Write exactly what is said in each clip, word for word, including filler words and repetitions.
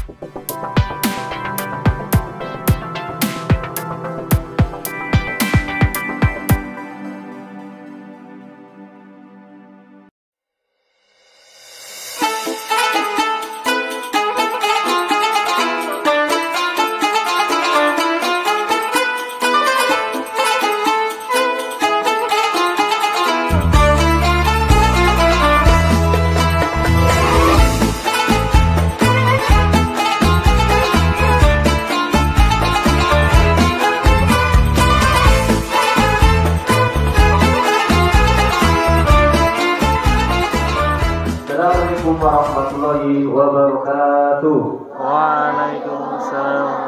Assalamualaikum warahmatullahi wabarakatuh. Waalaikumsalam.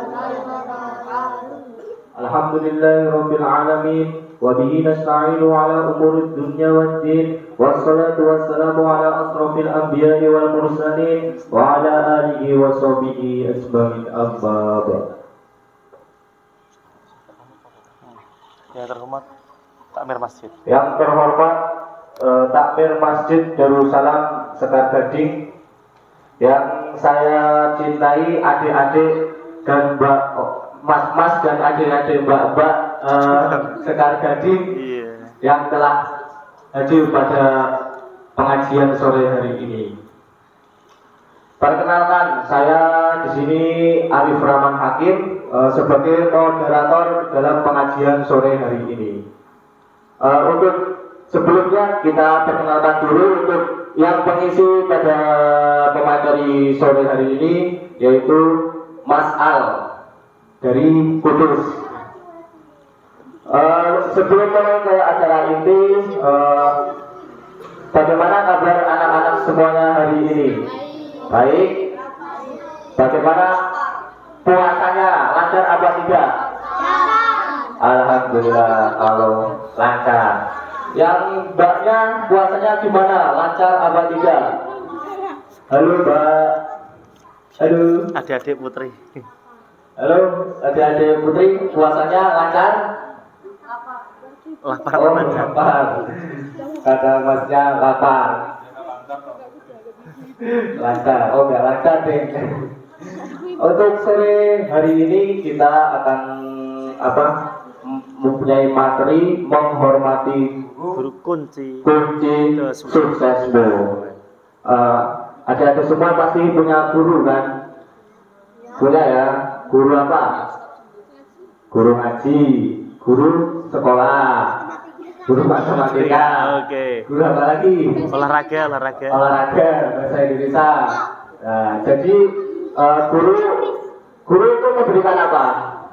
Alhamdulillahirabbil alamin wa bihi nasta'inu ala umurid dunya waddin wassalatu wassalamu ala asrofil anbiya'i wal mursalin wa ala alihi wa sahbihi ajmain amma ba'd. Yang terhormat takmir masjid. Yang terhormat eh, takmir Masjid Darussalam Sekar Gading yang saya cintai, adik-adik dan mbak, mas-mas dan adik-adik mbak-mbak uh, Sekar Gading yeah. yang telah hadir pada pengajian sore hari ini. Perkenalkan, saya di sini Arif Rahman Hakim uh, sebagai moderator dalam pengajian sore hari ini. Uh, untuk sebelumnya kita perkenalkan dulu untuk yang pengisi pada pemateri sore hari ini, yaitu Mas Al dari Kudus. Uh, sebelum mulai ke acara inti, uh, bagaimana kabar anak-anak semuanya hari ini? Baik. Bagaimana puasanya? Lancar apa tidak? Alhamdulillah kalau lancar. Yang mbaknya puasanya gimana? Lancar apa tidak? Halo mbak. Halo. Adik-adik putri. Halo adik-adik putri, puasanya lancar? Lapar. Oh lapar. Kata masnya lapar. Lancar. Oh nggak lancar deh. Untuk sore hari ini kita akan apa? Mempunyai materi menghormati Guru kunci kunci suksesmu. Uh, Adik-adik semua pasti punya guru kan? Punya ya. Guru apa? Guru ngaji, guru sekolah, guru matematika. Oke. Okay. Guru apa lagi? Olahraga, olahraga. Olahraga, bahasa Indonesia. Nah, jadi uh, guru guru itu memberikan apa?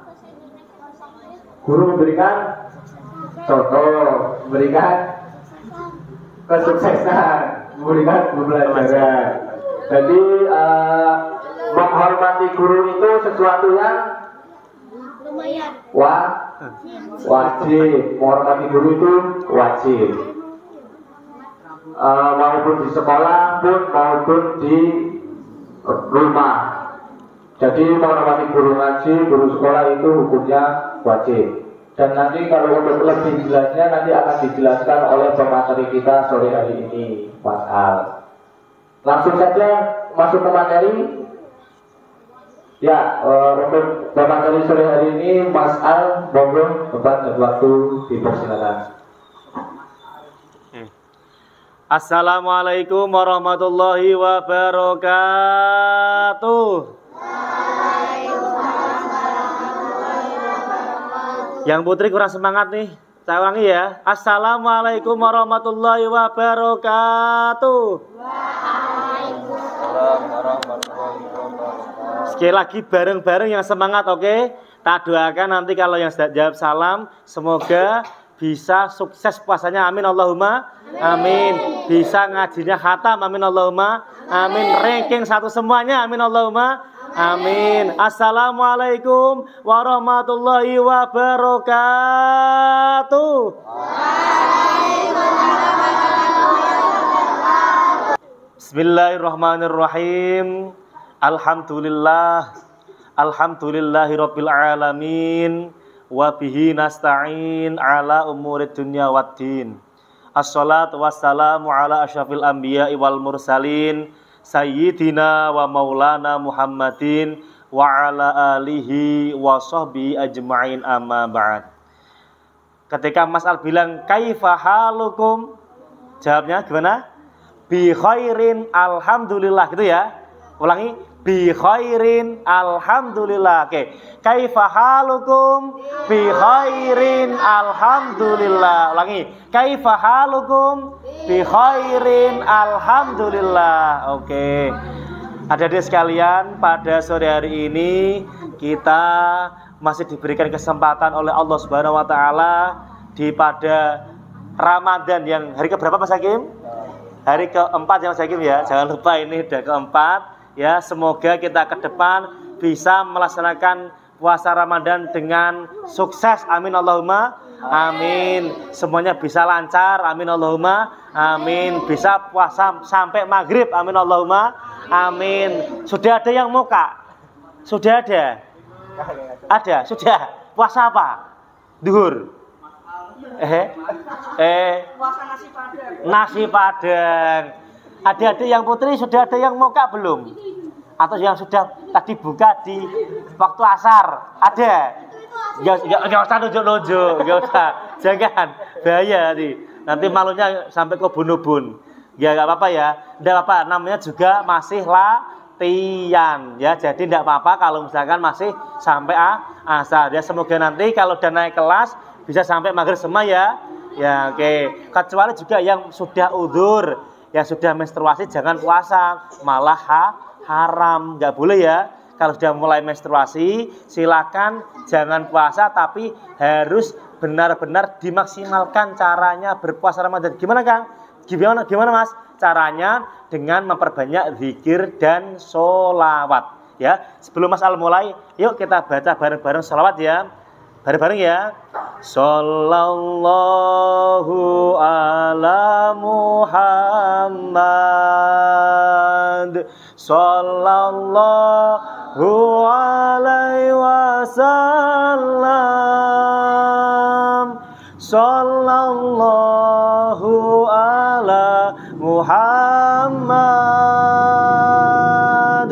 Guru memberikan contoh, memberikan kesuksesan, memberikan pembelajaran. Jadi uh, menghormati guru itu sesuatu yang lumayan wah, wajib. Menghormati guru itu wajib. Uh, maupun di sekolah pun maupun di rumah. Jadi menghormati guru ngaji, guru sekolah itu hukumnya wajib. Dan nanti kalau untuk lebih jelasnya nanti akan dijelaskan oleh pemateri kita sore hari ini, Mas Al. Langsung saja masuk ke materi. Ya, uh, untuk pemateri sore hari ini, Mas Al, monggo tempat dan waktu dipersilakan. Assalamualaikum warahmatullahi wabarakatuh. Yang putri kurang semangat nih, saya ulangi ya. Assalamualaikum warahmatullahi wabarakatuh. Waalaikumsalam warahmatullahi wabarakatuh. Sekali lagi bareng-bareng yang semangat, oke? Okay? Tak doakan nanti kalau yang sudah jawab salam, semoga bisa sukses puasanya, amin Allahumma amin. Bisa ngajinya khatam, amin Allahumma amin. Ranking satu semuanya, amin Allahumma amin. Assalamualaikum warahmatullahi wabarakatuh. Bismillahirrahmanirrahim. Alhamdulillah. Alhamdulillahirabbil alamin. Wa bihi nasta'in ala umurid dunya waddin. Assalatu wassalamu ala asyrafil anbiya'i wal mursalin sayyidina wa maulana Muhammadin wa ala alihi wa sahbihi ajma'in amma ba'd. Ketika Mas Al bilang kaifa halukum, jawabnya gimana? Bi khairin alhamdulillah, gitu ya. Ulangi, bi khairin alhamdulillah. Oke. Kaifa halukum? Bi khairin alhamdulillah. Ulangi. Kaifa halukum? Bi khairin alhamdulillah. Oke. Adik-adik sekalian, pada sore hari ini kita masih diberikan kesempatan oleh Allah Subhanahu wa taala di pada Ramadan yang hari keberapa Mas Hakim? Hari keempat ya Mas Hakim ya. Jangan lupa ini udah keempat ya. Semoga kita ke depan bisa melaksanakan puasa Ramadan dengan sukses. Amin Allahumma amin. Semuanya bisa lancar. Amin Allahumma amin. Bisa puasa sampai maghrib. Amin Allahumma amin. Sudah ada yang muka? Sudah ada? Ada? Sudah? Puasa apa? Duhur? Eh, eh, Puasa nasi padang. nasi padang. Adik-adik yang putri sudah ada yang muka belum? Atau yang sudah tadi buka di waktu asar? Ada? Gak, gak, gak usah nunjuk-nunjuk, gak usah. Jangan, bahaya nanti. Nanti malunya sampai ke bun-bun. Ya gak apa-apa ya. Tidak apa-apa, namanya juga masih latihan ya. Jadi tidak apa-apa kalau misalkan masih sampai asar. Ya semoga nanti kalau udah naik kelas bisa sampai maghrib semua ya. Ya oke. Kecuali juga yang sudah udzur, yang sudah menstruasi jangan puasa, malah ha, haram, nggak boleh ya. Kalau sudah mulai menstruasi silakan jangan puasa, tapi harus benar-benar dimaksimalkan caranya berpuasa Ramadan. Gimana Kang? Gimana gimana Mas? Caranya dengan memperbanyak zikir dan sholawat ya. Sebelum Mas Al mulai, yuk kita baca bareng-bareng sholawat ya. Bareng-bareng ya. Sallallahu ala Muhammad. Sallallahu alaihi wasallam. Sallallahu ala Muhammad.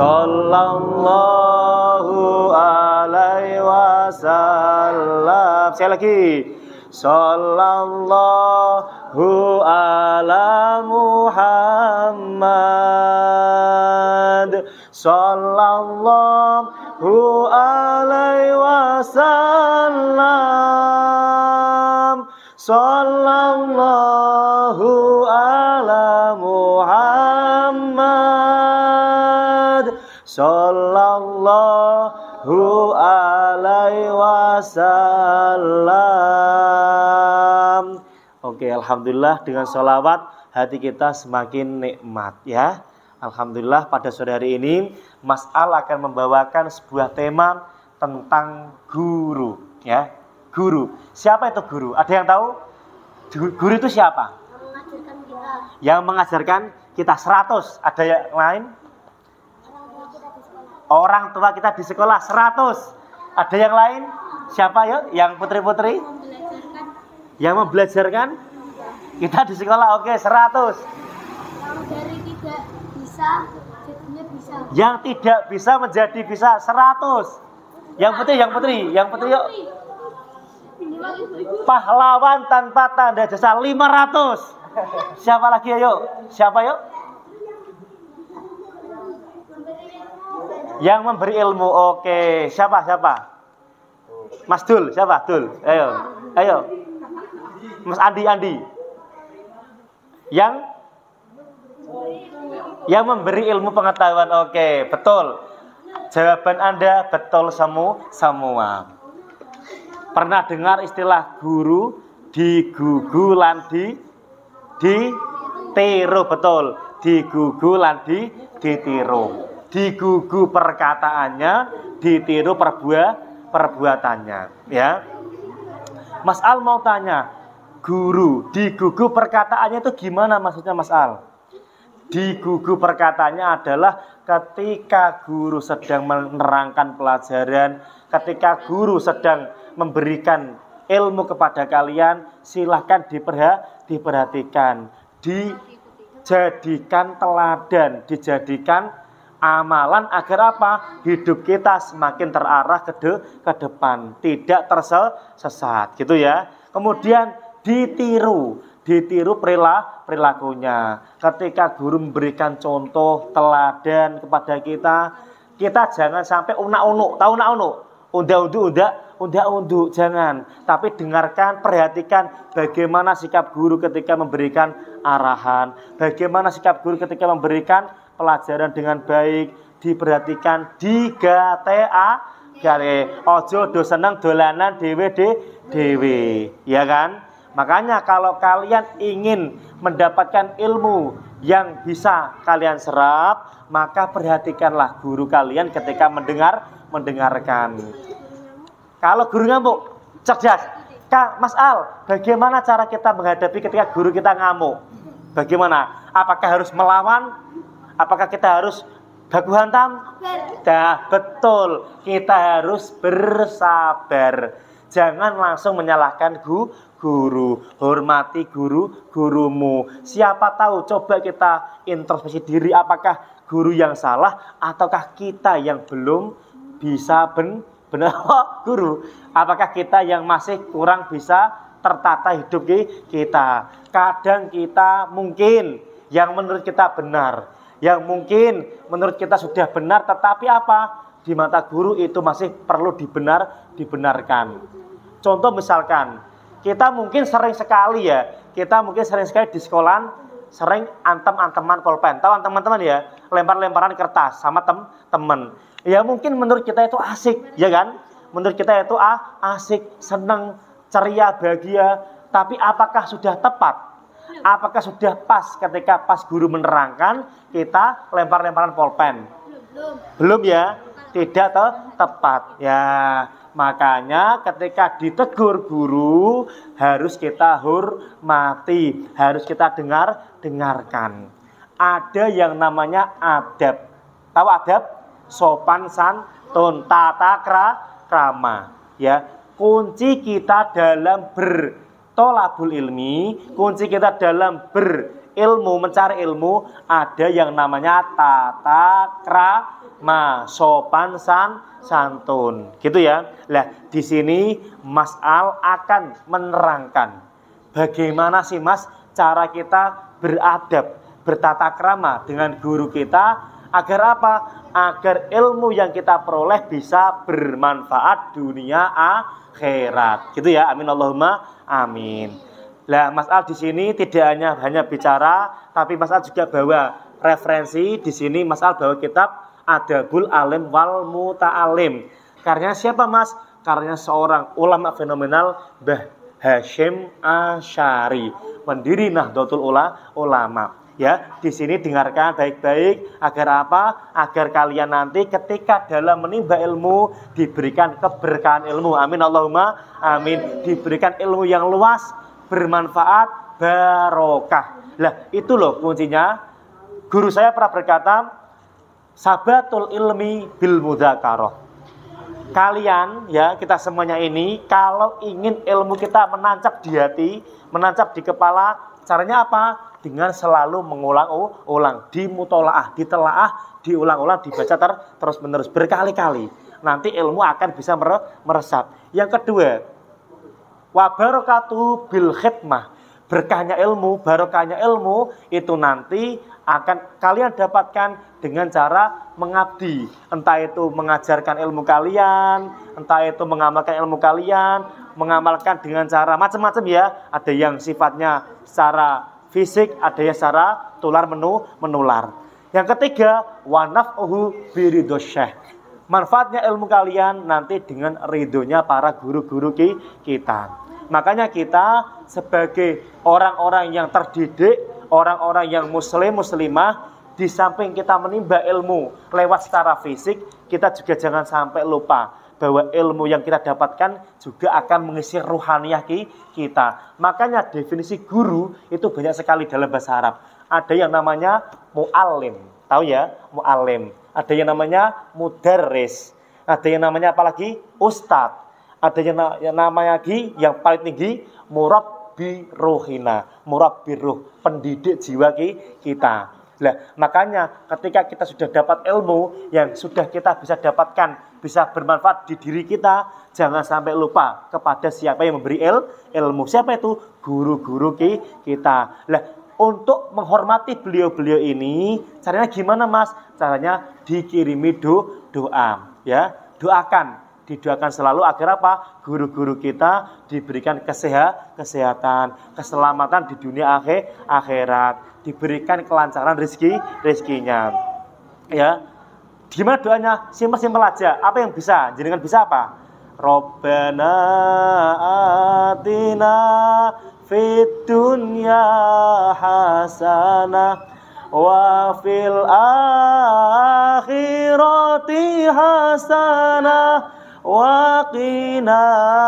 Sallallahu alaihi wasallam. Sekali lagi. Sallallahu ala Muhammad. Sallallahu alaihi wasallam. Sallallahu ala Muhammad. Sallallahu alaihi wasallam. Oke, alhamdulillah dengan sholawat hati kita semakin nikmat ya. Alhamdulillah pada sore hari ini Mas Al akan membawakan sebuah tema tentang guru ya. Guru. Siapa itu guru? Ada yang tahu? Guru itu siapa? Mengajarkan kita. Yang mengajarkan kita seratus. Ada yang lain? Orang tua kita Orang tua kita di di sekolah. sekolah seratus. Ada yang lain? Siapa ya? Yang putri-putri? Membelajarkan. Yang membelajarkan? Kita di sekolah oke seratus. Yang dari tidak bisa jadinya bisa. Yang tidak bisa menjadi bisa seratus. Yang putri, yang putri, yang putri yuk. Pahlawan tanpa tanda jasa lima ratus. Siapa lagi ayo? Siapa yuk? Yang memberi ilmu. Oke, siapa? Siapa? Mas Dul, siapa? Dul. Ayo. Ayo. Mas Andi, Andi. Yang Yang memberi ilmu pengetahuan. Oke, betul. Jawaban Anda betul semua semua. Pernah dengar istilah guru digugu lan di ditiru, betul. Digugu lan di ditiru. Digugu perkataannya, ditiru perbuah perbuatannya, ya. Mas Al mau tanya, guru digugu perkataannya itu gimana maksudnya Mas Al? Digugu perkataannya adalah ketika guru sedang menerangkan pelajaran, ketika guru sedang memberikan ilmu kepada kalian, silahkan diperha, diperhatikan, di jadikan teladan, dijadikan amalan agar apa? Hidup kita semakin terarah ke, de, ke depan, tidak tersesat, gitu ya. Kemudian ditiru, ditiru perilaku, perilakunya. Ketika guru memberikan contoh teladan kepada kita, kita jangan sampai unak-unuk, tahu unak-unuk, undak-unduk, undak-unduk, jangan. Tapi dengarkan, perhatikan bagaimana sikap guru ketika memberikan arahan, bagaimana sikap guru ketika memberikan pelajaran dengan baik, diperhatikan, digata, gare, ojo do seneng dolanan dewe de dewe, ya kan? Makanya kalau kalian ingin mendapatkan ilmu yang bisa kalian serap, maka perhatikanlah guru kalian ketika mendengar mendengarkan. Kalau guru ngamuk, cerdas. Kak, Mas Al, bagaimana cara kita menghadapi ketika guru kita ngamuk? Bagaimana? Apakah harus melawan? Apakah kita harus baku hantam? Dah, betul. Kita harus bersabar. Jangan langsung menyalahkan gu, guru. Hormati guru, gurumu. Siapa tahu, coba kita introspeksi diri. Apakah guru yang salah ataukah kita yang belum bisa ben, benar guru? Apakah kita yang masih kurang bisa tertata hidup kita? Kadang kita mungkin yang menurut kita benar, yang mungkin menurut kita sudah benar, tetapi apa? Di mata guru itu masih perlu dibenar, dibenarkan. Contoh misalkan, kita mungkin sering sekali ya, kita mungkin sering sekali di sekolah, sering antem-anteman pulpen. Tahu teman-teman ya, lempar-lemparan kertas sama tem temen. Ya mungkin menurut kita itu asik, ya kan? Menurut kita itu ah, asik, seneng, ceria, bahagia. Tapi apakah sudah tepat? Apakah sudah pas ketika pas guru menerangkan kita lempar-lemparan pulpen? Belum. Belum ya? Tidak te tepat. Ya, makanya ketika ditegur guru harus kita hormati, harus kita dengar dengarkan. Ada yang namanya adab. Tahu adab? Sopan santun, tata krama. Ya, kunci kita dalam ber tolabul ilmi, kunci kita dalam berilmu, mencari ilmu, ada yang namanya tata krama, sopan san, santun, gitu ya. Lah, di sini Mas Al akan menerangkan bagaimana sih Mas cara kita beradab, bertata krama dengan guru kita agar apa? Agar ilmu yang kita peroleh bisa bermanfaat dunia akhirat. Gitu ya. Amin Allahumma amin. Lah, Mas Al di sini tidak hanya hanya bicara, tapi Mas Al juga bawa referensi. Di sini Mas Al bawa kitab Adabul Alim wal Muta'alim. Karya siapa Mas? Karya seorang ulama fenomenal, Mbah Hasyim Asy'ari, pendiri Nahdlatul Ulama. Ya, di sini dengarkan baik-baik agar apa? Agar kalian nanti ketika dalam menimba ilmu diberikan keberkahan ilmu. Amin Allahumma amin. Diberikan ilmu yang luas, bermanfaat, barokah. Lah, itu loh kuncinya. Guru saya pernah berkata, sabatul ilmi bil mudzakarah. Kalian ya, kita semuanya ini kalau ingin ilmu kita menancap di hati, menancap di kepala, caranya apa? Dengan selalu mengulang-ulang, dimutolaah, ditelaah, diulang-ulang, dibaca ter terus-menerus berkali-kali. Nanti ilmu akan bisa meresap. Yang kedua, wa barakatuh bil khidmah. Berkahnya ilmu, barokahnya ilmu itu nanti akan kalian dapatkan dengan cara mengabdi. Entah itu mengajarkan ilmu kalian, entah itu mengamalkan ilmu kalian, mengamalkan dengan cara macam-macam ya. Ada yang sifatnya secara fisik, ada yang secara tular menu menular. Yang ketiga, wa naf'uhu biridhosyekh. Manfaatnya ilmu kalian nanti dengan ridhonya para guru-guru kita. Makanya kita sebagai orang-orang yang terdidik, orang-orang yang muslim, muslimah, di samping kita menimba ilmu lewat secara fisik, kita juga jangan sampai lupa bahwa ilmu yang kita dapatkan juga akan mengisi ruhaniyah kita. Makanya definisi guru itu banyak sekali dalam bahasa Arab. Ada yang namanya mu'allim, tahu ya, mu'allim. Ada yang namanya mudarris. Ada yang namanya apalagi ustadz. Ada yang, na yang namanya lagi yang paling tinggi murabbi. murabbi ruhina, murabbi ruh, pendidik jiwa kita. Nah, makanya ketika kita sudah dapat ilmu yang sudah kita bisa dapatkan, bisa bermanfaat di diri kita, jangan sampai lupa kepada siapa yang memberi il, ilmu. Siapa itu? Guru-guru kita. Nah, untuk menghormati beliau-beliau ini, caranya gimana, Mas? Caranya dikirimi do, doa, ya. Doakan, didoakan selalu agar apa? Guru-guru kita diberikan kesehat, kesehatan, keselamatan di dunia akhir, akhirat, diberikan kelancaran rezeki, rezekinya. Ya. Gimana doanya? Simpel-simpel aja. Apa yang bisa? Jenengan bisa apa? Rabbana atina fid dunya hasanah wa fil akhirati hasanah wa qina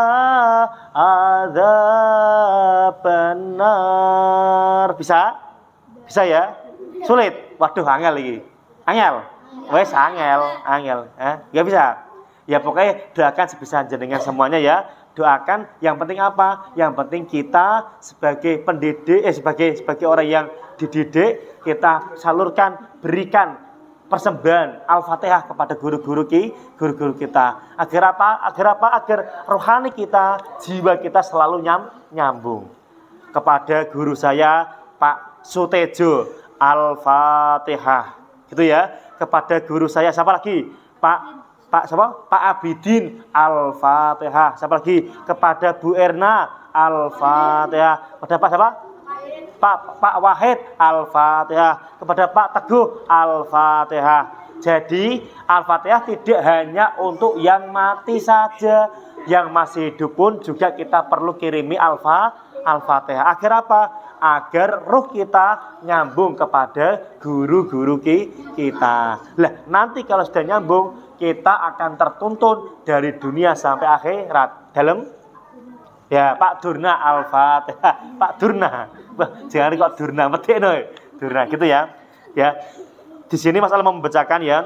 adzabannar. Bisa? Bisa ya? Sulit? Waduh, angel lagi. Angel? Wes angel, angel. Eh, enggak bisa. Ya pokoknya doakan sebisa jenengan semuanya ya. Doakan, yang penting apa? Yang penting kita sebagai pendidik, eh sebagai sebagai orang yang dididik, kita salurkan, berikan persembahan Al-Fatihah kepada guru-guru ki, guru-guru kita. Agar apa? Agar apa? Agar rohani kita, jiwa kita selalu nyam, nyambung. Kepada guru saya Pak Sutejo, Al-Fatihah. Gitu ya. Kepada guru saya siapa lagi? Pak Pak siapa? Pak Abidin, Al-Fatihah. Siapa lagi? Kepada Bu Erna, Al-Fatihah. Kepada Pak siapa? Pak Pak Wahid, Al-Fatihah. Kepada Pak Teguh, Al-Fatihah. Jadi Al-Fatihah tidak hanya untuk yang mati saja, yang masih hidup pun juga kita perlu kirimi Al-Fa, Al-Fatihah. Agar apa? Agar ruh kita nyambung kepada guru-guru kita. Lah, nanti kalau sudah nyambung, kita akan tertuntun dari dunia sampai akhirat. Dalam ya, Pak Durna Al-Fatihah. Pak Durna. Wah, jangan kok Durna, medekno. Durna gitu ya. Ya. Di sini Mas Al membacakan ya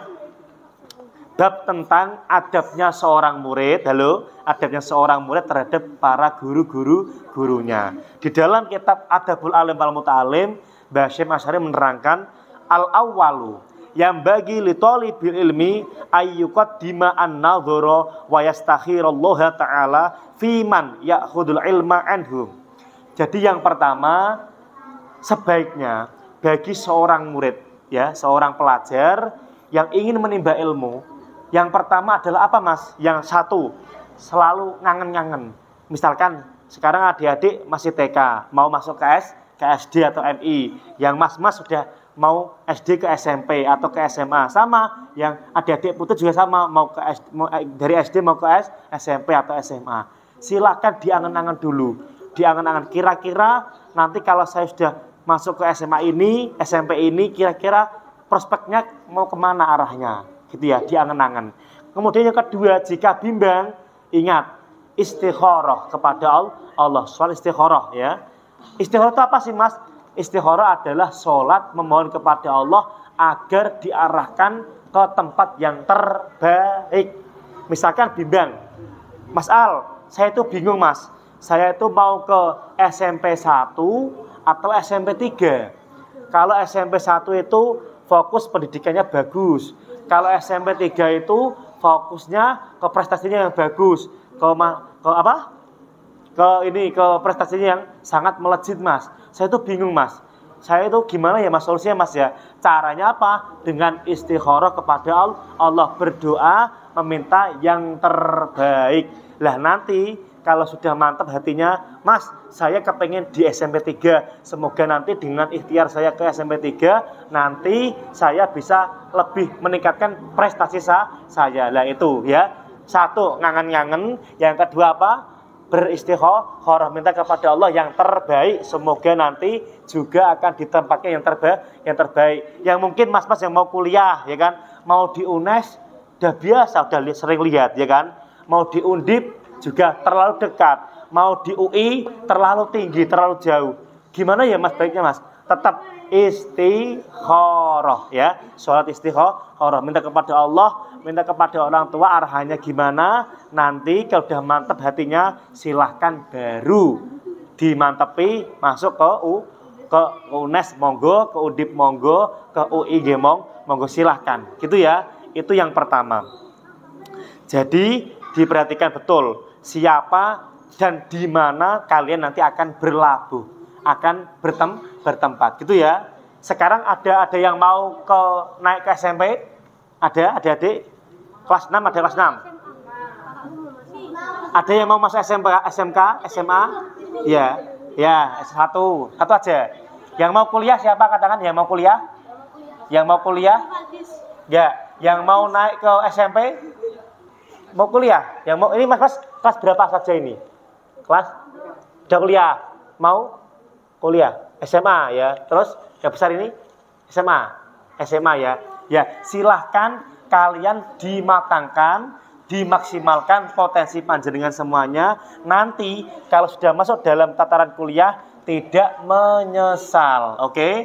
bab tentang adabnya seorang murid. Halo, adabnya seorang murid terhadap para guru-guru gurunya. Di dalam kitab Adabul Alim wal Muta'alim, Mbah Syekh Asy'ari menerangkan al-awwalu yang bagi li thalibil ilmi ayyuqaddima an-nadhara wa yastakhirallaha ta'ala fi man ya'khudul ilma anhum. Jadi yang pertama, sebaiknya bagi seorang murid, ya, seorang pelajar yang ingin menimba ilmu, yang pertama adalah apa, Mas? Yang satu, selalu ngangen-ngangen. Misalkan sekarang adik-adik masih T K, mau masuk ke S, ke S D atau M I. Yang mas-mas sudah mau S D ke S M P atau ke S M A. Sama, yang adik-adik putus juga sama, mau ke S D, mau, dari S D mau ke S, S M P atau S M A. Silakan diangen-angen dulu. Diangen-angen, kira-kira nanti kalau saya sudah masuk ke S M A ini, S M P ini, kira-kira prospeknya mau kemana arahnya, gitu ya, diangen-angen. Kemudian yang kedua, jika bimbang, ingat istikharah kepada Allah. Soal istikharah ya. Istikharah itu apa sih, Mas? Istikharah adalah sholat memohon kepada Allah agar diarahkan ke tempat yang terbaik. Misalkan bimbang, Mas Al, saya itu bingung, Mas. Saya itu mau ke S M P satu atau S M P tiga. Kalau S M P satu itu fokus pendidikannya bagus. Kalau S M P tiga itu fokusnya ke prestasinya yang bagus. Ke, ke apa? Ke ini, ke prestasinya yang sangat melejit, Mas. Saya itu bingung, Mas. Saya itu gimana ya, Mas, solusinya, Mas, ya? Caranya apa? Dengan istikharah kepada Allah, berdoa meminta yang terbaik. Lah nanti kalau sudah mantap hatinya, Mas, saya kepengen di S M P tiga. Semoga nanti dengan ikhtiar saya ke S M P tiga, nanti saya bisa lebih meningkatkan prestasi saya. Lah itu ya. Satu, ngangen-ngangen. Yang kedua apa? Beristikharah, minta kepada Allah yang terbaik. Semoga nanti juga akan ditempatkan yang terbaik, yang terbaik. Yang mungkin mas-mas yang mau kuliah, ya kan, mau di U N E S, udah biasa, udah li- sering lihat, ya kan. Mau di Undip juga terlalu dekat, mau di U I terlalu tinggi, terlalu jauh. Gimana ya, Mas, baiknya, Mas? Tetap istikharah, ya. Sholat istikharah, minta kepada Allah, minta kepada orang tua arahannya gimana. Nanti kalau udah mantap hatinya, silahkan baru dimantepi masuk ke U ke U N E S monggo, ke Undip monggo, ke U I nggih mong, monggo silahkan. Gitu ya. Itu yang pertama. Jadi diperhatikan betul siapa dan di mana kalian nanti akan berlabuh, akan bertem bertempat. Gitu ya. Sekarang ada ada yang mau ke naik ke S M P? Ada adik-adik? Kelas enam ada kelas enam? Ada yang mau masuk S M P, S M K, S M A? Ya. Ya, S satu. Satu aja. Yang mau kuliah siapa katakan yang mau kuliah? Yang mau kuliah? Ya, yang mau naik ke S M P? Mau kuliah? Yang mau ini Mas Mas kelas berapa saja ini? Kelas udah kuliah. Mau kuliah S M A ya. Terus yang besar ini S M A. S M A ya. Ya, silahkan kalian dimatangkan, dimaksimalkan potensi panjenengan semuanya. Nanti kalau sudah masuk dalam tataran kuliah tidak menyesal. Oke? Okay?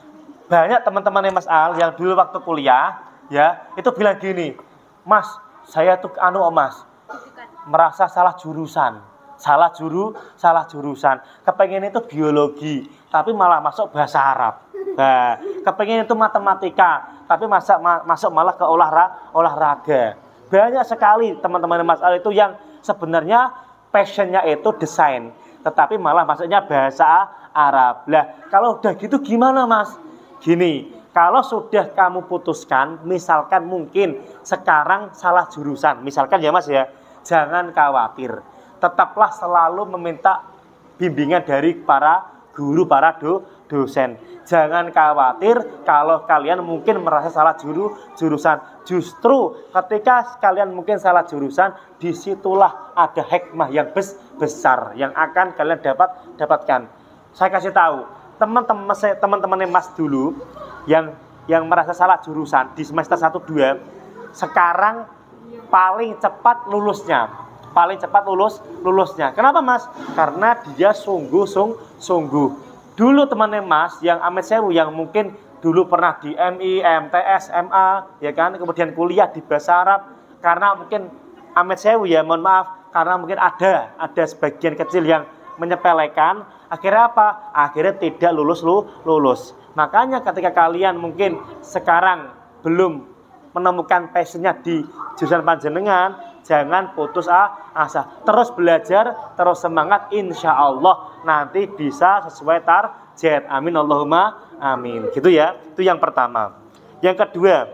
Banyak teman-teman Mas Al yang dulu waktu kuliah ya, itu bilang gini, "Mas, saya tuh anu Mas, merasa salah jurusan. Salah juru, salah jurusan. Kepengen itu biologi, tapi malah masuk bahasa Arab. Nah, kepengen itu matematika, tapi masa, ma, masuk malah ke olahraga, olahraga." Banyak sekali teman-teman Mas Al itu yang sebenarnya passionnya itu desain, tetapi malah masuknya bahasa Arab. Lah, kalau udah gitu gimana Mas? Gini, kalau sudah kamu putuskan, misalkan mungkin sekarang salah jurusan, misalkan ya Mas ya, jangan khawatir. Tetaplah selalu meminta bimbingan dari para guru, para do, dosen. Jangan khawatir kalau kalian mungkin merasa salah juru, jurusan. Justru ketika kalian mungkin salah jurusan, disitulah ada hikmah yang bes, besar yang akan kalian dapat dapatkan. Saya kasih tahu, teman-teman teman-teman Mas dulu yang yang merasa salah jurusan di semester satu dua, sekarang paling cepat lulusnya. Paling cepat lulus lulusnya. Kenapa Mas? Karena dia sungguh sung, sungguh. Dulu teman-teman Mas yang Amit Sewu yang mungkin dulu pernah di M I, M T S, M A, ya kan, kemudian kuliah di bahasa Arab, karena mungkin Amit Sewu ya, mohon maaf, karena mungkin ada ada sebagian kecil yang menyepelekan, akhirnya apa? Akhirnya tidak lulus lu, lulus. Makanya ketika kalian mungkin sekarang belum menemukan passionnya di jurusan panjenengan, jangan putus asa, terus belajar, terus semangat, insya Allah nanti bisa sesuai target. Amin Allahumma amin. Gitu ya. Itu yang pertama. Yang kedua,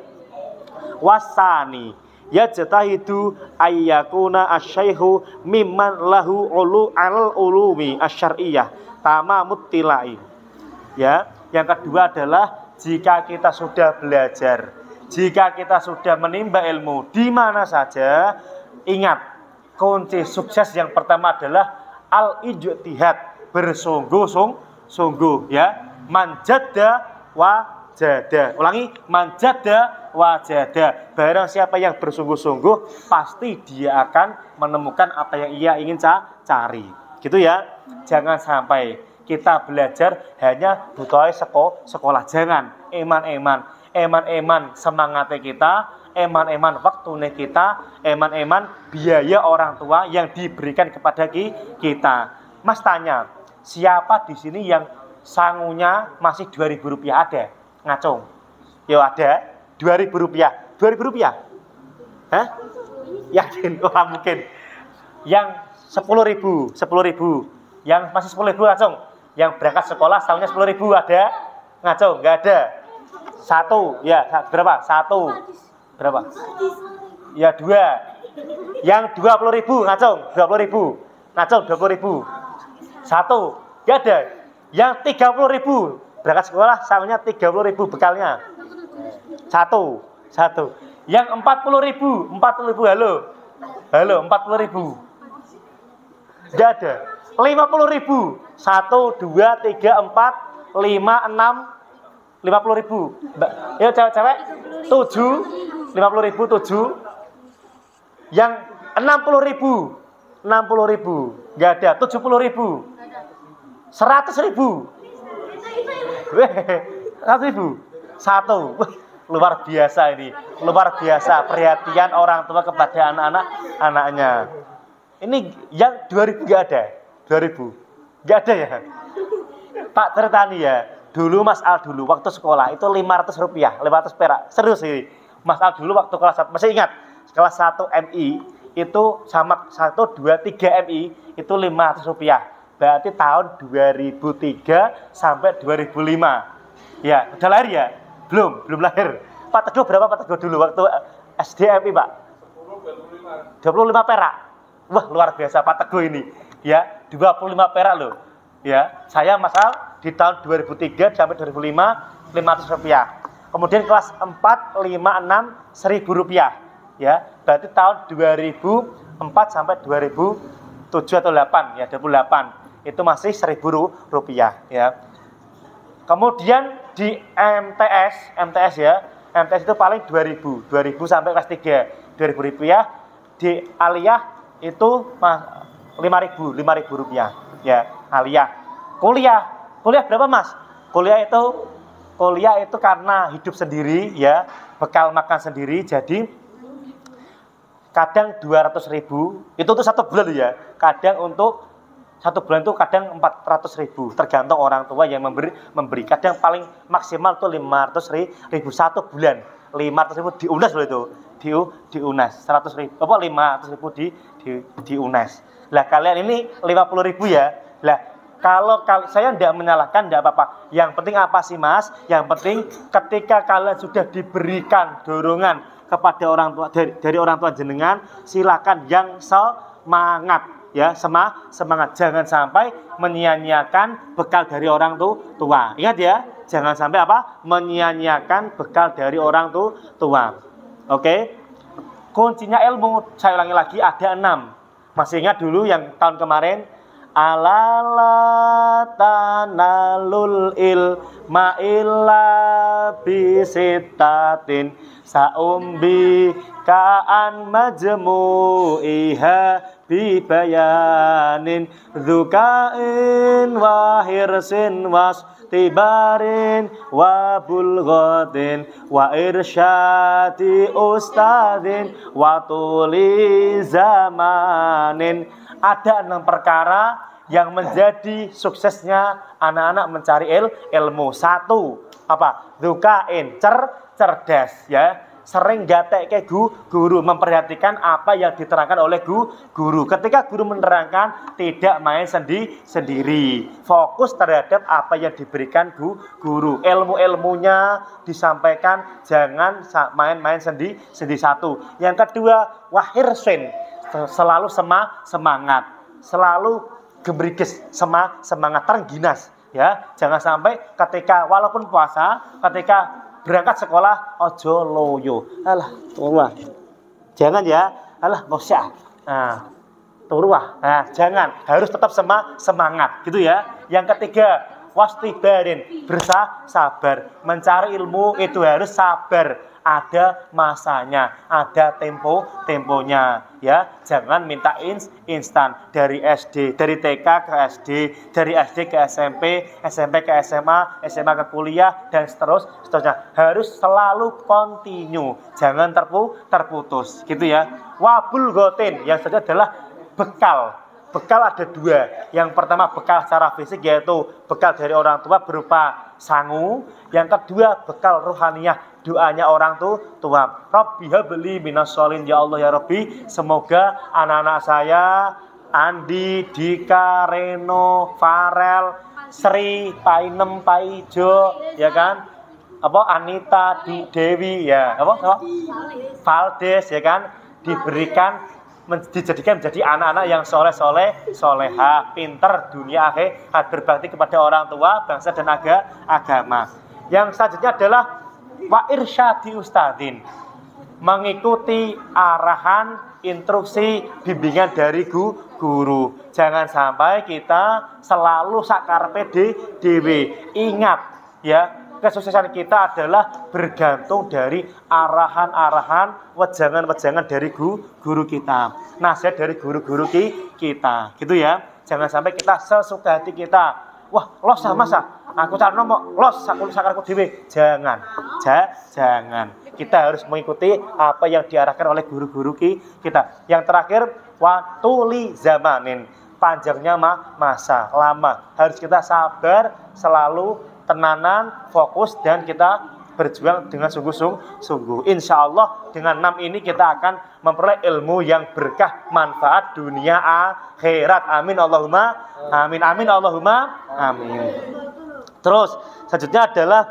wasani yajtahidu ayyakuna asy-syaikhu mimman lahu ulu al ulumi asyariyah tamamut tilai. Ya, yang kedua adalah jika kita sudah belajar, jika kita sudah menimba ilmu di mana saja, ingat, kunci sukses yang pertama adalah al-ijtihad, bersungguh-sungguh ya. Manjada wajada. Ulangi, manjada wajada. Barang siapa yang bersungguh-sungguh, pasti dia akan menemukan apa yang ia ingin cari. Gitu ya. Jangan sampai kita belajar hanya butuh sekolah, sekolah. Jangan, eman-eman, eman-eman semangatnya kita, eman-eman waktunya kita, eman-eman biaya orang tua yang diberikan kepada kita. Mas tanya, siapa di sini yang sangunya masih dua ribu rupiah ada? Ngacung. Yo ada dua ribu rupiah. dua ribu rupiah? Hah? Yakin? Orang mungkin. Yang sepuluh ribu, sepuluh ribu. Yang masih sepuluh ribu ngacung. Yang berangkat sekolah sangunya sepuluh ribu ada? Ngacung? Enggak ada. Satu, ya berapa? Satu. Berapa? Ya dua. Yang dua puluh ribu ngacung, dua puluh ribu. Ngacung dua puluh ribu. Satu. Gak ada. Yang tiga puluh ribu berangkat sekolah sangunya tiga puluh ribu bekalnya. Satu. Satu. Yang empat puluh ribu, empat puluh ribu halo. Halo, empat puluh ribu. Gak ada. lima puluh ribu. Satu, dua, tiga, empat, lima, enam, lima puluh ribu. Ya cewek-cewek. Tujuh. lima puluh ribu, tujuh. Yang enam puluh ribu. enam puluh ribu. Gak ada. tujuh puluh ribu. seratus ribu. seratus ribu. Satu. Luar biasa ini. Luar biasa perhatian orang tua kepada anak-anak anaknya. Ini yang dua ribu gak ada. dua ribu. Nggak ada ya? Tak ceritani ya. Dulu Mas Al dulu waktu sekolah itu lima ratus rupiah, lima ratus perak. Serius ini. Mas Al dulu waktu kelas satu, masih ingat? Kelas satu M I itu sama satu, dua, tiga M I itu lima ratus rupiah. Berarti tahun dua ribu tiga sampai dua ribu lima. Ya, udah lahir ya? Belum, belum lahir. Pak Teguh berapa Pak Teguh dulu waktu S D M I, Pak? dua puluh lima perak. Wah, luar biasa Pak Teguh ini. Ya, dua puluh lima perak loh. Ya, saya Mas Al di tahun dua ribu tiga sampai dua ribu lima, lima ratus rupiah. Kemudian kelas empat, lima, enam, seribu rupiah. Ya, berarti tahun dua ribu empat sampai dua ribu tujuh atau delapan, ya, dua puluh delapan. Itu masih seribu rupiah, ya. Kemudian di M T S, M T S ya, M T S itu paling dua ribu, dua ribu sampai kelas tiga, dua ribu rupiah. Di aliyah itu lima ribu, lima ribu rupiah, ya, aliyah. Kuliah, kuliah berapa Mas? Kuliah itu, kuliah itu karena hidup sendiri, ya, bekal makan sendiri, jadi kadang dua ratus ribu, itu tuh satu bulan ya, kadang untuk satu bulan itu kadang empat ratus ribu, tergantung orang tua yang memberi, memberi. Kadang paling maksimal tuh lima ratus ribu satu bulan, lima ratus ribu di U N E S loh itu, di, di U N E S, seratus ribu, apa lima ratus ribu di, di, di U N E S. Lah kalian ini lima puluh ribu ya, lah kalau kal saya tidak menyalahkan, tidak apa-apa. Yang penting apa sih Mas? Yang penting ketika kalian sudah diberikan dorongan kepada orang tua, dari, dari orang tua jenengan, silakan yang semangat. Ya, sema, semangat. Jangan sampai menyia-nyiakan bekal dari orang tua. Ingat ya, jangan sampai apa? Menyia-nyiakan bekal dari orang tua. Oke? Kuncinya ilmu, saya ulangi lagi, ada enam. Masih ingat dulu yang tahun kemarin? Alala tanalul ilma illa bisitatin saumbi kaan majmu'iha bibayanin dzukain wa hirsin was tibarin wa bulghatin wa irsyadi ustadin wa tuli zamanin. Ada enam perkara yang menjadi suksesnya anak-anak mencari il, ilmu. Satu, apa? Dzukain, cer, cerdas, ya. Sering gatek ke guru, memperhatikan apa yang diterangkan oleh guru. Ketika guru menerangkan, tidak main sendi sendiri, fokus terhadap apa yang diberikan guru. Ilmu-ilmunya disampaikan, jangan main-main sendi sendi satu. Yang kedua, wahirsin, selalu sema, semangat, selalu gebriges, sema, semangat, terengginas, ya. Jangan sampai ketika walaupun puasa, ketika berangkat sekolah ojo loyo, alah turun, jangan ya, alah bosya, nah turun, nah jangan, harus tetap sema, semangat, gitu ya. Yang ketiga, wastibarin, bersabar, mencari ilmu itu harus sabar. Ada masanya, ada tempo temponya, ya. Jangan minta ins, instan dari S D, dari T K ke S D, dari S D ke S M P, S M P ke S M A, S M A ke kuliah, dan seterus, seterusnya. Harus selalu kontinu, jangan terpu, terputus, gitu ya. Wabul gotin, yang saja adalah bekal. Bekal ada dua. Yang pertama bekal secara fisik, yaitu bekal dari orang tua berupa sangu. Yang kedua bekal rohaniah, doanya orang tuh tua. Rabbi habli minas solihin, ya Allah ya Rabbi, semoga anak-anak saya Andi, Dika, Reno, Farel, Sri, Painem, Paijo, ya kan? Apa Anita, di Dewi, ya, apa? apa? Valdes, ya kan? Diberikan, dijadikan menjadi anak-anak yang soleh-soleh, soleha, pinter, dunia akhir, berbakti kepada orang tua, bangsa dan aga, agama. Yang selanjutnya adalah wa irsyadi ustadin, mengikuti arahan, instruksi, bimbingan dari guru. Jangan sampai kita selalu sakarpe dewe. Ingat ya, kesuksesan kita adalah bergantung dari arahan-arahan, wejangan-wejangan dari guru kita, nasihat dari guru-guru kita, gitu ya. Jangan sampai kita sesuka hati kita. Wah, los sama sa, aku cari nomor los, aku sakarku dewe. Jangan, ja, jangan. Kita harus mengikuti apa yang diarahkan oleh guru-guru kita. Yang terakhir, watuli zamanin, panjangnya ma masa lama. Harus kita sabar, selalu tenanan, fokus, dan kita berjuang dengan sungguh-sungguh. Insya Allah dengan enam ini kita akan memperoleh ilmu yang berkah, manfaat dunia akhirat. Amin Allahumma amin. Amin Allahumma amin. Terus selanjutnya adalah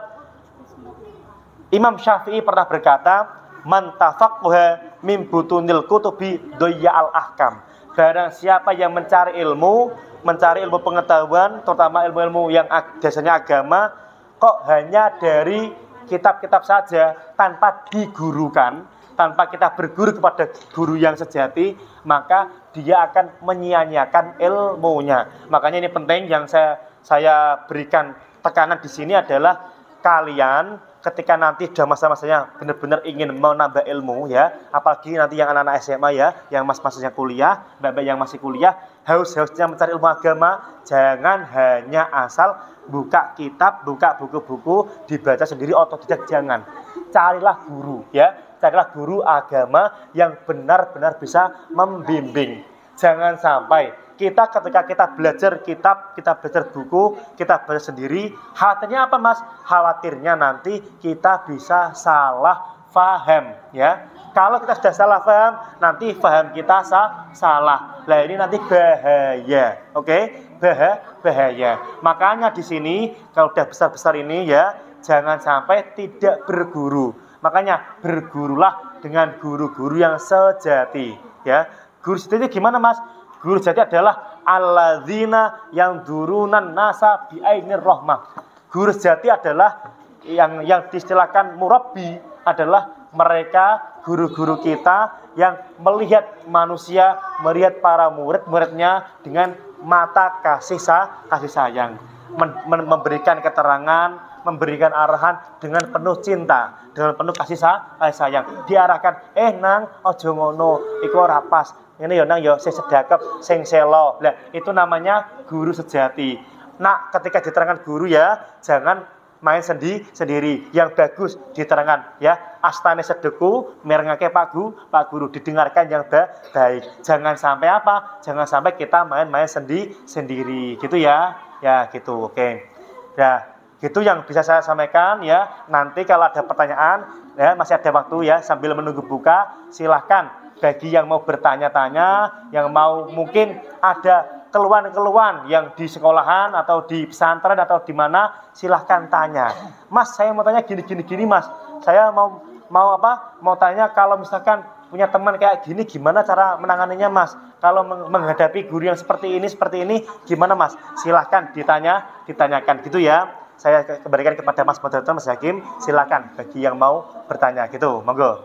Imam Syafi'i pernah berkata, man tafaqquha min butunil kutubi doya al ahkam. Barang siapa yang mencari ilmu, mencari ilmu pengetahuan, terutama ilmu-ilmu yang dasarnya agama, kok hanya dari kitab-kitab saja tanpa digurukan, tanpa kita berguru kepada guru yang sejati, maka dia akan menyia-nyiakan ilmunya. Makanya ini penting yang saya saya berikan tekanan di sini adalah kalian ketika nanti sudah masa-masanya benar-benar ingin menambah ilmu ya, apalagi nanti yang anak-anak S M A ya, yang mas-masnya kuliah, mbak-mbak yang masih kuliah, haus-hausnya mencari ilmu agama, jangan hanya asal buka kitab, buka buku-buku, dibaca sendiri otodidak, jangan. Carilah guru ya, carilah guru agama yang benar-benar bisa membimbing. Jangan sampai kita ketika kita belajar kitab, kita belajar buku, kita belajar sendiri, khawatirnya apa mas? Khawatirnya nanti kita bisa salah faham ya. Kalau kita sudah salah faham, nanti faham kita sah, salah. Nah ini nanti bahaya, oke? Okay? Bah, bahaya. Makanya di sini kalau udah besar-besar ini ya, jangan sampai tidak berguru. Makanya bergurulah dengan guru-guru yang sejati ya. Guru sejati gimana mas? Guru sejati adalah alladzina yang durunan nasa bi'ainir rahmah. Guru sejati adalah yang yang diistilahkan murabbi, adalah mereka guru-guru kita yang melihat manusia, melihat para murid-muridnya dengan mata kasih sa, kasih sayang, men, men, memberikan keterangan, memberikan arahan dengan penuh cinta, dengan penuh kasih sa, kasih sayang. Diarahkan, eh nang ojo ngono, iku ora pas. Ini ya nang ya sing sedekap, sing selo. Lah itu namanya guru sejati. Nah, ketika diterangkan guru ya, jangan main sendi sendiri. Yang bagus diterangkan ya. Astane sedeku merengake Pak Guru, Pak Guru didengarkan yang baik. Jangan sampai apa? Jangan sampai kita main-main sendi sendiri. Gitu ya. Ya, gitu. Oke. Ya, gitu yang bisa saya sampaikan ya. Nanti kalau ada pertanyaan ya, masih ada waktu ya, sambil menunggu buka, silahkan. Bagi yang mau bertanya-tanya, yang mau mungkin ada keluhan-keluhan yang di sekolahan atau di pesantren atau di mana, silahkan tanya. Mas, saya mau tanya gini-gini gini, Mas. Saya mau mau apa? Mau tanya kalau misalkan punya teman kayak gini, gimana cara menanganinya, Mas? Kalau menghadapi guru yang seperti ini, seperti ini, gimana, Mas? Silahkan ditanya, ditanyakan gitu ya. Saya kembalikan kepada Mas Moderator, Mas Hakim. Silahkan bagi yang mau bertanya gitu. Monggo.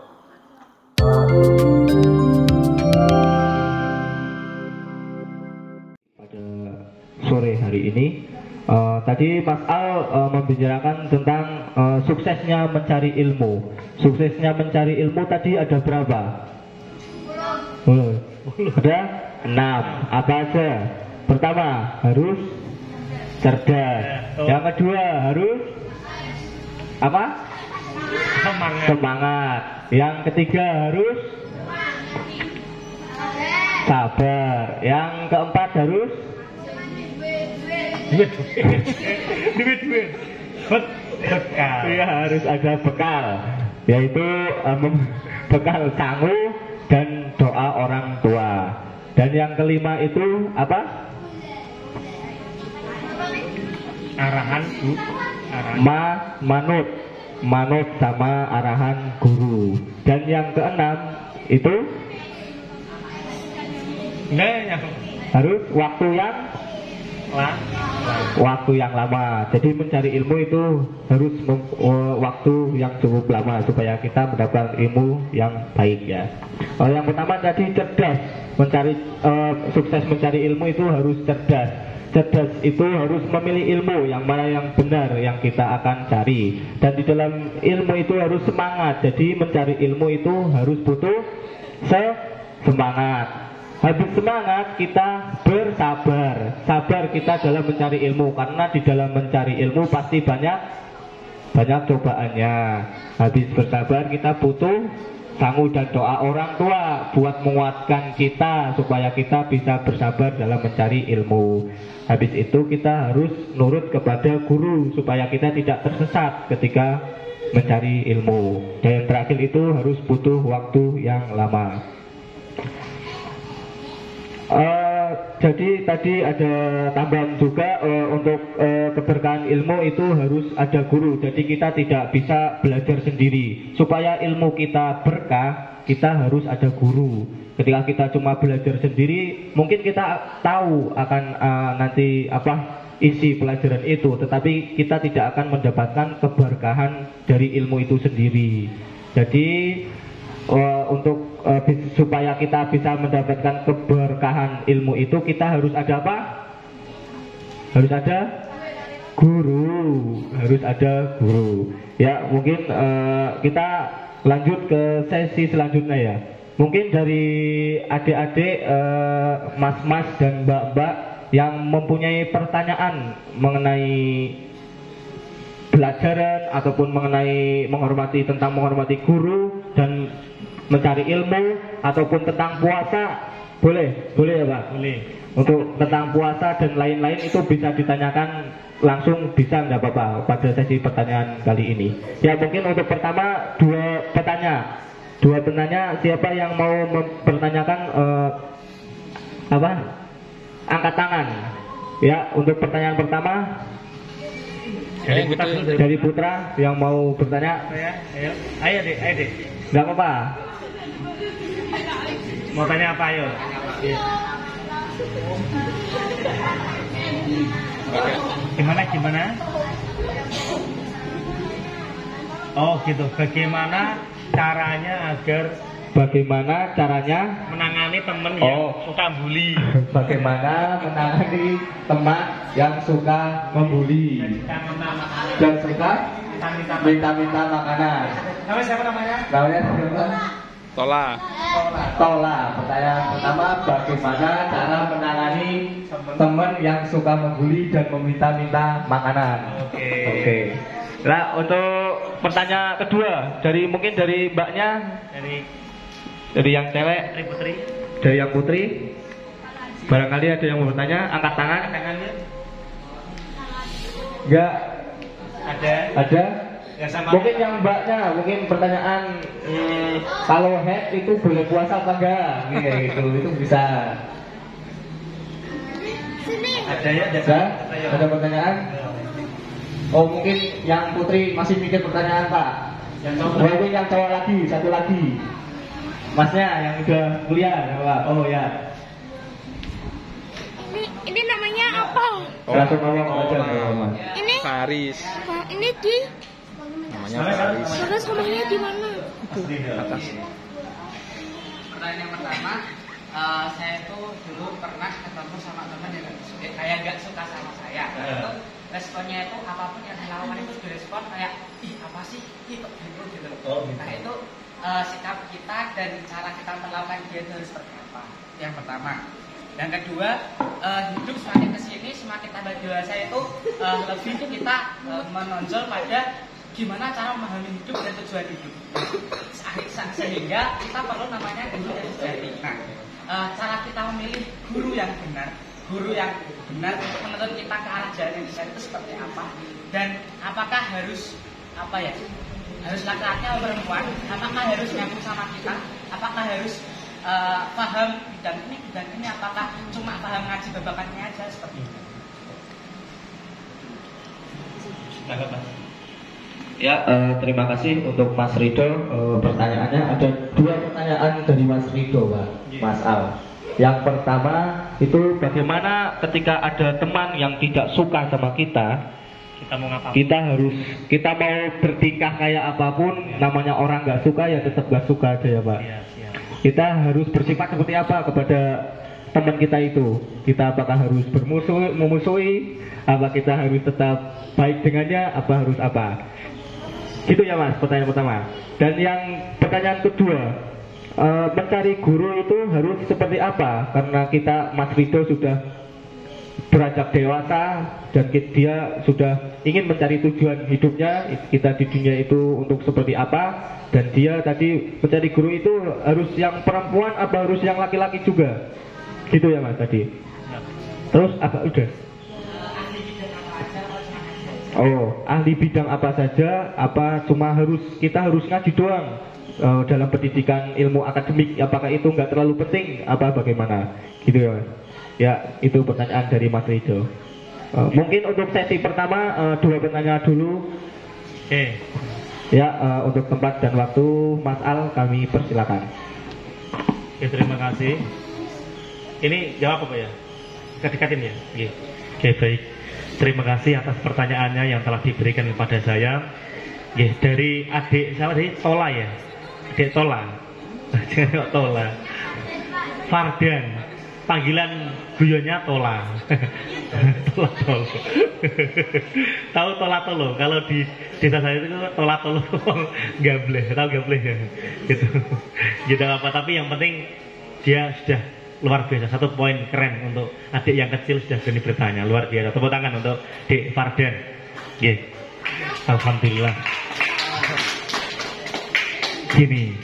Sore hari ini uh, tadi Mas Al uh, membicarakan tentang uh, suksesnya mencari ilmu. Suksesnya mencari ilmu tadi ada berapa? sepuluh. Ada enam. Apa aja? Pertama, harus cerdas. Yang kedua, harus apa? Semangat. Semangat. Yang ketiga, harus sabar. Yang keempat, harus duit duit duit bekal. Ya, harus ada bekal, yaitu um, bekal sangu dan doa orang tua. Dan yang kelima itu apa? Arahan bu arahan. Ma manut manut sama arahan guru. Dan yang keenam itu nah, harus waktu yang waktu yang lama. Jadi mencari ilmu itu harus mem- uh, waktu yang cukup lama supaya kita mendapatkan ilmu yang baik ya. Uh, yang pertama tadi cerdas. Mencari uh, sukses mencari ilmu itu harus cerdas. Cerdas itu harus memilih ilmu yang mana yang benar yang kita akan cari. Dan di dalam ilmu itu harus semangat. Jadi mencari ilmu itu harus butuh se- semangat. Habis semangat kita bersabar. Sabar kita dalam mencari ilmu, karena di dalam mencari ilmu pasti banyak banyak cobaannya. Habis bersabar kita butuh sangu dan doa orang tua buat menguatkan kita supaya kita bisa bersabar dalam mencari ilmu. Habis itu kita harus nurut kepada guru supaya kita tidak tersesat ketika mencari ilmu. Dan yang terakhir itu harus butuh waktu yang lama. Uh, jadi tadi ada tambahan juga uh, untuk uh, keberkahan ilmu itu harus ada guru. Jadi kita tidak bisa belajar sendiri. Supaya ilmu kita berkah, kita harus ada guru. Ketika kita cuma belajar sendiri, mungkin kita tahu akan uh, nanti apa isi pelajaran itu, tetapi kita tidak akan mendapatkan keberkahan dari ilmu itu sendiri. Jadi uh, untuk uh, supaya kita bisa mendapatkan keberkahan ilmu itu, kita harus ada apa? Harus ada guru, harus ada guru. Ya, mungkin uh, kita lanjut ke sesi selanjutnya ya. Mungkin dari adik-adik, uh, mas-mas dan mbak-mbak yang mempunyai pertanyaan mengenai pelajaran ataupun mengenai menghormati tentang menghormati guru dan mencari ilmu ataupun tentang puasa, boleh, boleh ya Pak? Boleh. Untuk tentang puasa dan lain-lain itu bisa ditanyakan langsung, bisa nggak apa-apa pada sesi pertanyaan kali ini. Ya mungkin untuk pertama dua petanya, dua penanya siapa yang mau mempertanyakan uh, apa? Angkat tangan. Ya untuk pertanyaan pertama. Dari Putra, dari Putra yang mau bertanya. Saya, ayo, ayo deh, ayo deh. Nggak apa-apa. Mau tanya apa ayo? Iya. Gimana gimana? Oh gitu. Bagaimana caranya agar Bagaimana caranya menangani teman yang oh. suka bully? Bagaimana menangani teman yang suka membuli dan suka minta-minta makanan? Namanya siapa namanya? Namanya siapa? Tola. Tola. Pertanyaan pertama, bagaimana cara menangani teman yang suka membuli dan meminta-minta makanan? Oke. Okay. Oke. Okay. Nah untuk pertanyaan kedua dari mungkin dari mbaknya, dari dari yang cewek, Dari Putri. dari yang putri, barangkali ada yang mau bertanya, angkat tangan. Tangannya Enggak ada. ada. Yang sama. Mungkin yang mbaknya, mungkin pertanyaan hmm, kalau head itu boleh puasa apa enggak? Kayak gitu, itu bisa. Ada ya, ada. Ada? Ada pertanyaan? Oh mungkin yang putri masih mikir pertanyaan Pak. Yang cowok. Oh, mungkin yang cowok lagi, satu lagi. Masnya yang udah kuliah, ya Pak. Oh ya. Ini ini namanya apa? Langsung ngomong aja, Mas. Ini Faris. Nah, ini di Namanya Faris. terus rumahnya di mana? Atas. Pertanyaan yang pertama, uh, saya tuh dulu pernah ketemu sama teman yang kayak gak suka sama saya. Itu responnya itu apapun yang dilakukan itu direspon kayak ih apa sih, ih kok gitu gitu. Nah itu uh, sikap kita dan cara kita melakukan dia itu harus seperti apa? Yang pertama. Yang kedua, uh, hidup semakin kesini semakin tambah dewasa itu uh, lebih kita uh, menonjol pada gimana cara memahami hidup dan tujuan hidup. Sehingga kita perlu namanya guru yang sejati. Nah, uh, cara kita memilih guru yang benar, guru yang benar untuk menuntut kita ke arah jalan yang benar itu seperti apa? Dan apakah harus apa ya? Harus laki-laki atau perempuan? Apakah harus nyambung sama kita? Apakah harus uh, paham bidang ini, bidang ini? Apakah cuma paham ngaji babakannya aja seperti itu? Ya, uh, terima kasih untuk Mas Rido. Uh, pertanyaannya ada dua pertanyaan dari Mas Rido, Pak. Mas Al. Yang pertama itu bagaimana ketika ada teman yang tidak suka sama kita, Kita mau ngapa? kita harus kita mau bertingkah kayak apapun, namanya orang nggak suka ya tetap nggak suka aja ya Pak. Iya, siap. Kita harus bersifat seperti apa kepada teman kita itu? Kita apakah harus bermusuh, memusuhi? Apa kita harus tetap baik dengannya? Apa harus apa? Gitu ya Mas, pertanyaan pertama. Dan yang pertanyaan kedua, e, mencari guru itu harus seperti apa? Karena kita Mas Rido sudah beranjak dewasa dan dia sudah ingin mencari tujuan hidupnya, kita di dunia itu untuk seperti apa, dan dia tadi mencari guru itu harus yang perempuan apa harus yang laki-laki juga, gitu ya Mas tadi. Terus apa udah? Oh, ahli bidang apa saja, apa cuma harus kita harus ngaji doang uh, dalam pendidikan ilmu akademik, apakah itu nggak terlalu penting, apa bagaimana, gitu ya Mas? Ya, itu pertanyaan dari Mas Rido. Uh, mungkin untuk sesi pertama uh, dua pertanyaan dulu. Oke. Okay. Ya, uh, untuk tempat dan waktu Mas Al kami persilakan. Oke, terima kasih. Ini jawab apa ya? Dekat-dekatin ya? Oke. Oke, baik. Terima kasih atas pertanyaannya yang telah diberikan kepada saya. Ya, dari adik siapa tadi? Tola ya? Adik Tola. Jangan kok Tola. Fardan. Panggilan guyonnya Tola. Tola Tolo. Tahu Tola Tolo? Kalau di desa saya itu Tola Tolo gableh, tahu gableh ya? Gitu. Gitu apa? Tapi yang penting dia sudah luar biasa. Satu poin keren untuk adik yang kecil sudah berani bertanya, luar biasa. Tepuk tangan untuk Dik Fardan. Yeah. Alhamdulillah. Gini,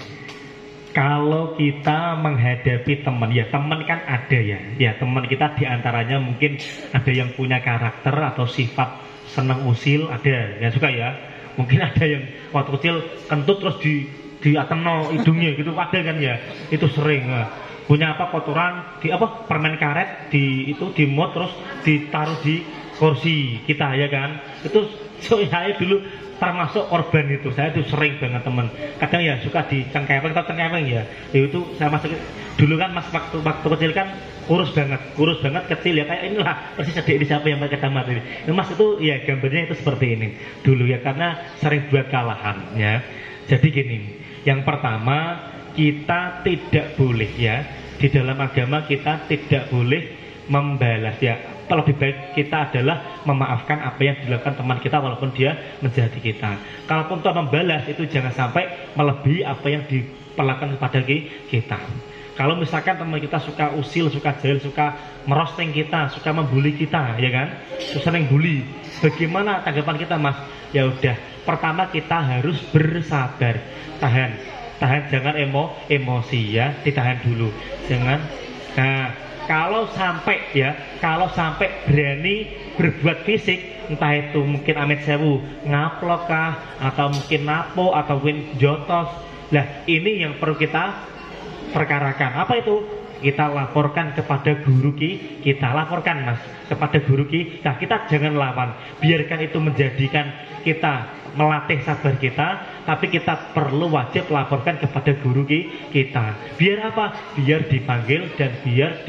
kalau kita menghadapi teman, ya teman kan ada ya, ya teman kita diantaranya mungkin ada yang punya karakter atau sifat senang usil, ada yang suka ya. Mungkin ada yang waktu kecil kentut terus di di ateno hidungnya gitu, ada kan ya, itu sering. Nah, punya apa kotoran di apa permen karet di itu dimot terus ditaruh di kursi kita ya kan, itu so, saya dulu termasuk korban itu. Saya tuh sering banget teman kadang ya suka dicengkeweng atau cengkeweng ya, itu saya masuk dulu kan mas waktu waktu kecil kan kurus banget kurus banget kecil ya, kayak inilah persis adik ini siapa yang pakai kacamata ini ya, mas itu ya gambarnya itu seperti ini dulu ya, karena sering buat kalahan ya. Jadi gini, yang pertama kita tidak boleh ya, di dalam agama kita tidak boleh membalas ya. Lebih baik kita adalah memaafkan apa yang dilakukan teman kita walaupun dia menjadi kita. Kalaupun untuk membalas itu jangan sampai melebihi apa yang diperlakukan kepada kita. Kalau misalkan teman kita suka usil, suka jahil, suka merosting kita, suka membuli kita, ya kan, sering bully, bagaimana tanggapan kita mas? Ya udah, pertama kita harus bersabar, tahan, tahan, jangan emo, emosi ya, ditahan dulu, jangan. Nah, kalau sampai ya, kalau sampai berani berbuat fisik, entah itu mungkin amit sewu ngaplok kah, atau mungkin napo, atau mungkin jotos, lah ini yang perlu kita perkarakan. Apa itu? Kita laporkan kepada guru kita, laporkan mas kepada guru kita. Kita jangan lawan, biarkan itu menjadikan kita melatih sabar kita, tapi kita perlu wajib laporkan kepada guru kita. Biar apa? Biar dipanggil dan biar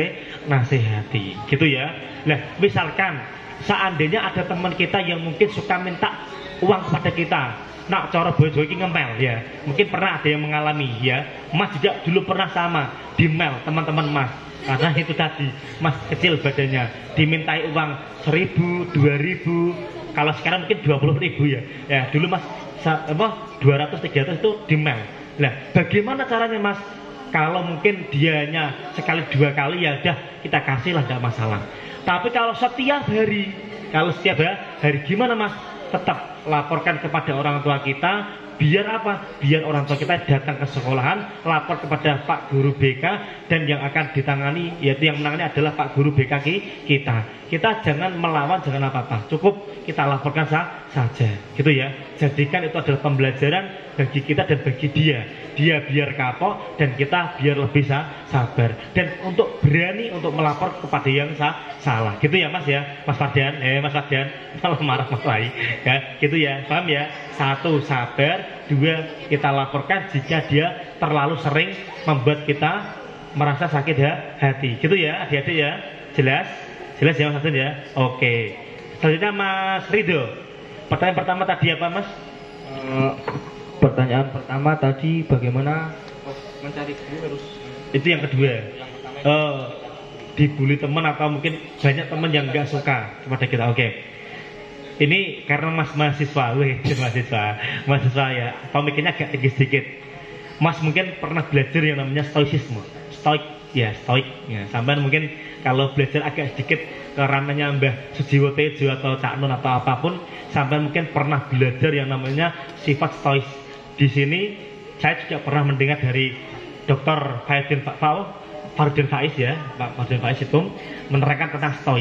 dinasehati, gitu ya. Nah, misalkan seandainya ada teman kita yang mungkin suka minta uang kepada kita, nak cara bojo iki ngempel ya. Mungkin pernah ada yang mengalami ya. Mas juga dulu pernah sama dimel teman-teman mas. Karena itu tadi mas kecil badannya, dimintai uang seribu, dua ribu. Kalau sekarang mungkin dua puluh ribu ya. Ya dulu mas apa dua ratus, tiga ratus itu dimel. Nah, bagaimana caranya mas? Kalau mungkin dianya sekali dua kali ya udah kita kasih lah, tidak masalah. Tapi kalau setiap hari, kalau setiap hari gimana mas? Tetap laporkan kepada orang tua kita. Biar apa? Biar orang tua kita datang ke sekolahan, lapor kepada Pak Guru B K, dan yang akan ditangani, yaitu yang menangani adalah Pak Guru B K kita. Kita jangan melawan, jangan apa-apa, cukup kita laporkan sah saja, gitu ya. Jadikan itu adalah pembelajaran bagi kita dan bagi dia. Dia biar kapok dan kita biar lebih sah sabar, dan untuk berani untuk melapor kepada yang sah salah, gitu ya mas ya, mas Fardan, eh mas Fardan, malah marah mas Rai, ya, gitu ya, paham ya? Satu, sabar. Dua, kita laporkan jika dia terlalu sering membuat kita merasa sakit hati, gitu ya adik-adik ya. Jelas? Jelas ya mas Hasan ya? Oke. Selanjutnya mas Rido, pertanyaan pertama tadi apa mas? Uh, pertanyaan pertama tadi bagaimana mencari guru harus, itu yang kedua. Uh, dibully teman atau mungkin banyak teman yang nggak suka kepada kita. Oke. Okay. Ini karena mas mahasiswa, weh, mahasiswa, mahasiswa ya, pemikirannya agak tinggi sedikit. Mas mungkin pernah belajar yang namanya stoicisme, stoik ya, stoik ya. Sampai mungkin kalau belajar agak sedikit ke ranahnya Mbah Sujiwo Tejo atau Cak Nun atau apapun, sampai mungkin pernah belajar yang namanya sifat stois. Di sini saya juga pernah mendengar dari Doktor Faidin Fardin Faiz ya, Pak Fardin Faiz itu menerangkan tentang stoik.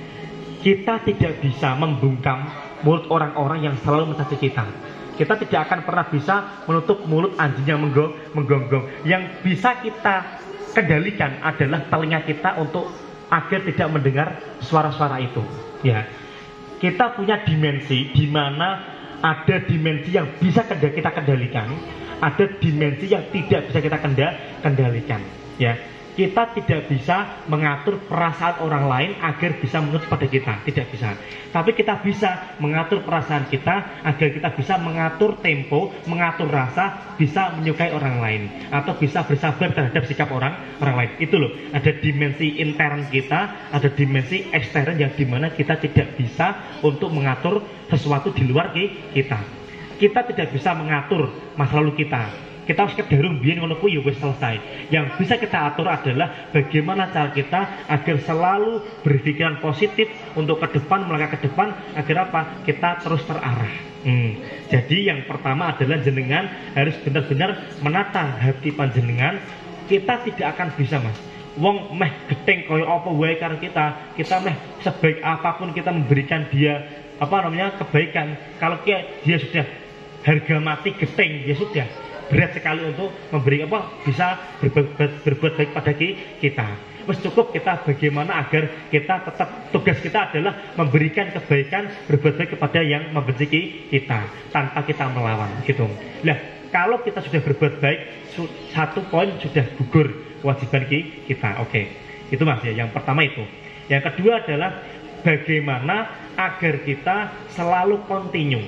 Kita tidak bisa membungkam mulut orang-orang yang selalu mencaci kita. Kita tidak akan pernah bisa menutup mulut anjing yang menggonggong. Yang bisa kita kendalikan adalah telinga kita untuk agar tidak mendengar suara-suara itu. Ya, kita punya dimensi di mana ada dimensi yang bisa kita kendalikan, ada dimensi yang tidak bisa kita kendalikan. Ya, kita tidak bisa mengatur perasaan orang lain agar bisa menurut pada kita, tidak bisa. Tapi kita bisa mengatur perasaan kita agar kita bisa mengatur tempo, mengatur rasa, bisa menyukai orang lain atau bisa bersabar terhadap sikap orang orang lain. Itu loh, ada dimensi intern kita, ada dimensi ekstern yang dimana kita tidak bisa untuk mengatur sesuatu di luar kita. Kita tidak bisa mengatur masa lalu kita. Kita harus kedarum biyen ngono kuwi ya wis selesai. Yang bisa kita atur adalah bagaimana cara kita agar selalu berpikiran positif untuk ke depan, melangkah ke depan agar apa? Kita terus terarah. Hmm. Jadi yang pertama adalah jenengan harus benar-benar menata hati panjenengan. Kita tidak akan bisa, Mas. Wong meh geteng koyo apa wae karo kita, kita meh sebaik apapun kita memberikan dia apa namanya kebaikan. Kalau dia, dia sudah harga mati geteng, ya sudah berat sekali untuk memberi apa bisa berbuat, berbuat baik pada kita. Mas cukup kita bagaimana agar kita tetap tugas kita adalah memberikan kebaikan, berbuat baik kepada yang membenci kita tanpa kita melawan gitu. Nah, kalau kita sudah berbuat baik, satu poin sudah gugur kewajiban kita. Oke, itu Mas ya. Yang pertama itu. Yang kedua adalah bagaimana agar kita selalu kontinu.